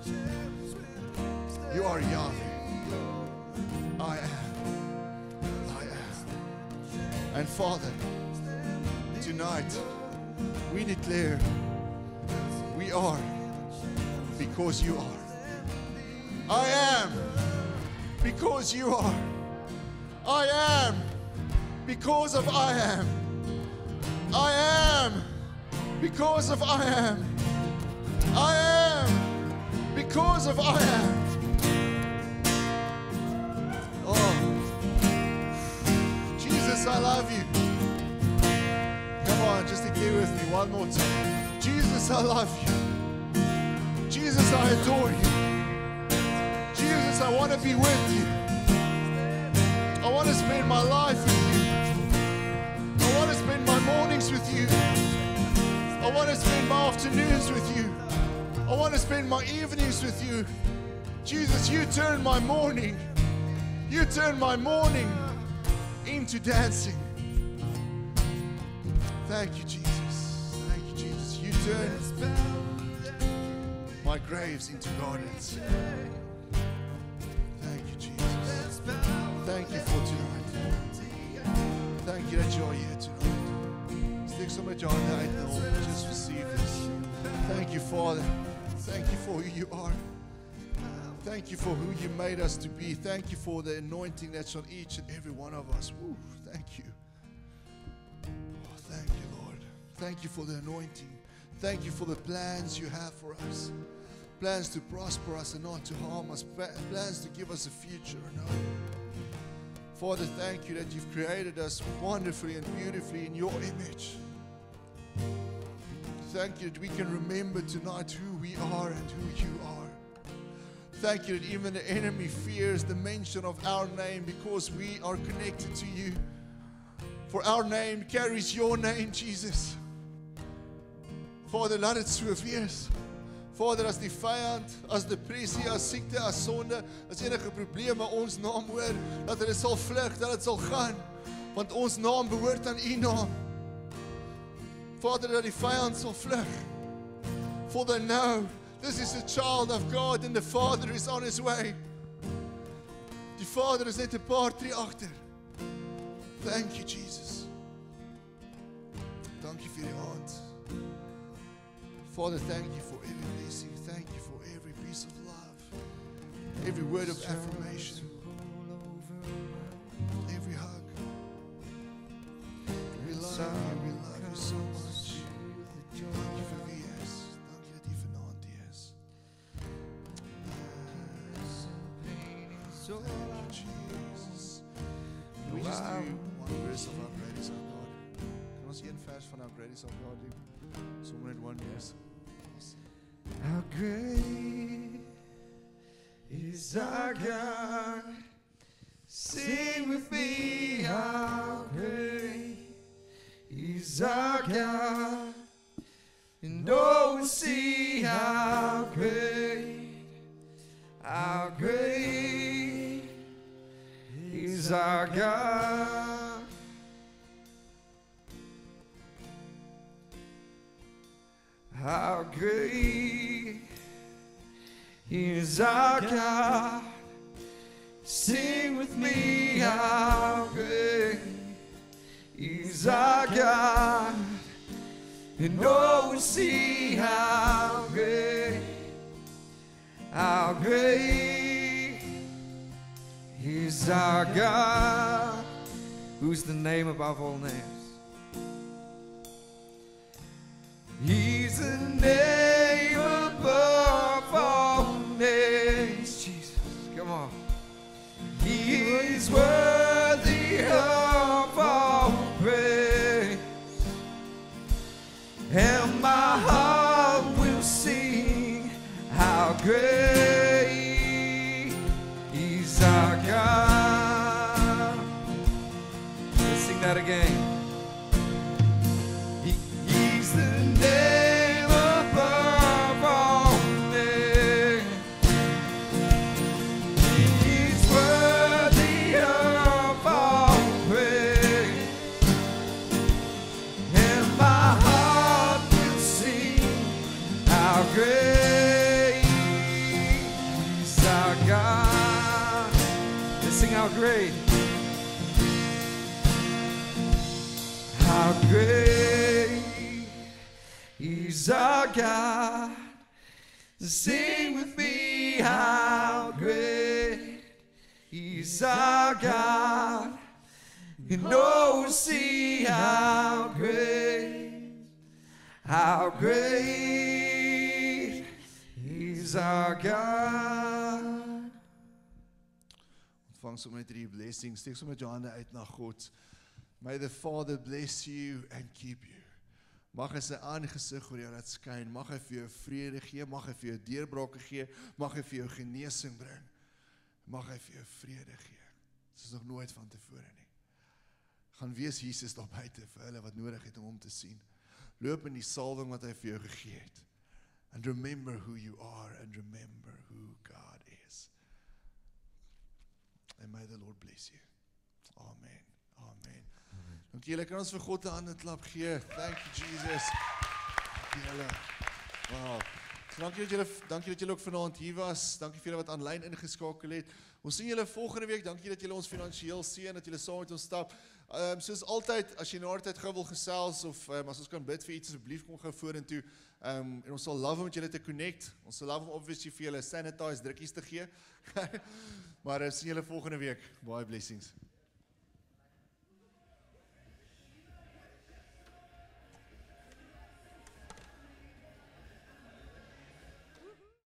You are Yahweh. I am. I am. And Father, tonight we declare we are because you are. I am because you are. I am because of I am. I am because of I am. I am because of I am. Oh, Jesus, I love you. Come on, just declare with me one more time. Jesus, I love you. Jesus, I adore you. Jesus, I want to be with you. I want to spend my life with you. I want to spend my mornings with you. I want to spend my afternoons with you. I want to spend my evenings with you. Jesus, you turn my morning into dancing. Thank you, Jesus. Thank you, Jesus. You turn my graves into gardens. Thank you, Jesus. Thank you for tonight. Thank you that you're here tonight. Steek so met jou hande uit na hom. Just receive this. Thank you, Father. Thank you for who you are. Thank you for who you made us to be. Thank you for the anointing that's on each and every one of us. Woo, thank you. Oh, thank you, Lord. Thank you for the anointing. Thank you for the plans you have for us. Plans to prosper us and not to harm us. Plans to give us a future and hope. Father, thank you that you've created us wonderfully and beautifully in your image. Thank you that we can remember tonight who we are and who you are. Thank you that even the enemy fears the mention of our name because we are connected to you. For our name carries your name, Jesus. Vader, laat dit so wees. Vader, as die vyand, as depressie, as siekte, as sonde, as enige probleme ons naam hoor, dat hulle sal vlug, dat dit sal gaan, want ons naam behoort aan u naam. Vader, dat die vyand sal vlug. For they know this is a child of God and the Father is on his way. Die Vader is net 'n paar tree agter. Thank you, Jesus. Dankie vir die aand. Father, thank you for every blessing. Thank you for every piece of love. Every word of affirmation. Every hug. We love you. We love you so much. Dank je vir wie jy is. Dank je dat jy vanaand hier is. Thank you, Jesus. We just do one verse. ons een vers van How Great Is Our God doen? Sommer net one verse. How great is our God? Sing with me, how great is our God? And oh, we'll see how great is our God. How great is our God? Sing with me, how great is our God? And oh, we'll see how great is our God. Who's the name above all names? He's the name above all names. Jesus, come on. He is worthy of all praise, and my heart will sing how great is our God. Let's sing that again. He's the name above all names. He's worthy of all praise, and my heart will sing how great is our God. Let's sing how great. How great is our God? Sing with me, how great is our God? And oh, see how great is our God. Ontvang sommer net hierdie blessing. Steek sommer met jou hande uit na God. May the Father bless you and keep you. Mag hy sy aangesig oor jou laat skyn. Mag hy vir jou vrede gee. Mag hy vir jou deurbrake gee. Mag hy vir jou genesing bring. Mag hy vir jou vrede gee. Dit is nog nooit van tevore nie. Gaan wees Jesus daar buite vir hulle wat nodig het om hom te sien. Loop in die salwing wat hy vir jou gegee het. And remember who you are and remember who God is. And may the Lord bless you. Amen. Amen. Dankie julle, kan ons vir God 'n hande klap gee. Thank you Jesus. Dankie julle. Wow. So, dankie dat julle ook vanaand hier was. Dankie vir julle wat aanlyn ingeskakel het. Ons sien julle volgende week. Dankie dat julle ons finansiëel seën, dat julle saam met ons stap. Soos altyd, as jy na tyd gou wil gesels of as ons kan bid vir iets, asseblief kom gou vorentoe. En ons sal love om met julle te connect. Ons sal love om obviously vir julle sanitize drukkies te gee. Maar sien julle volgende week. Baie blessings.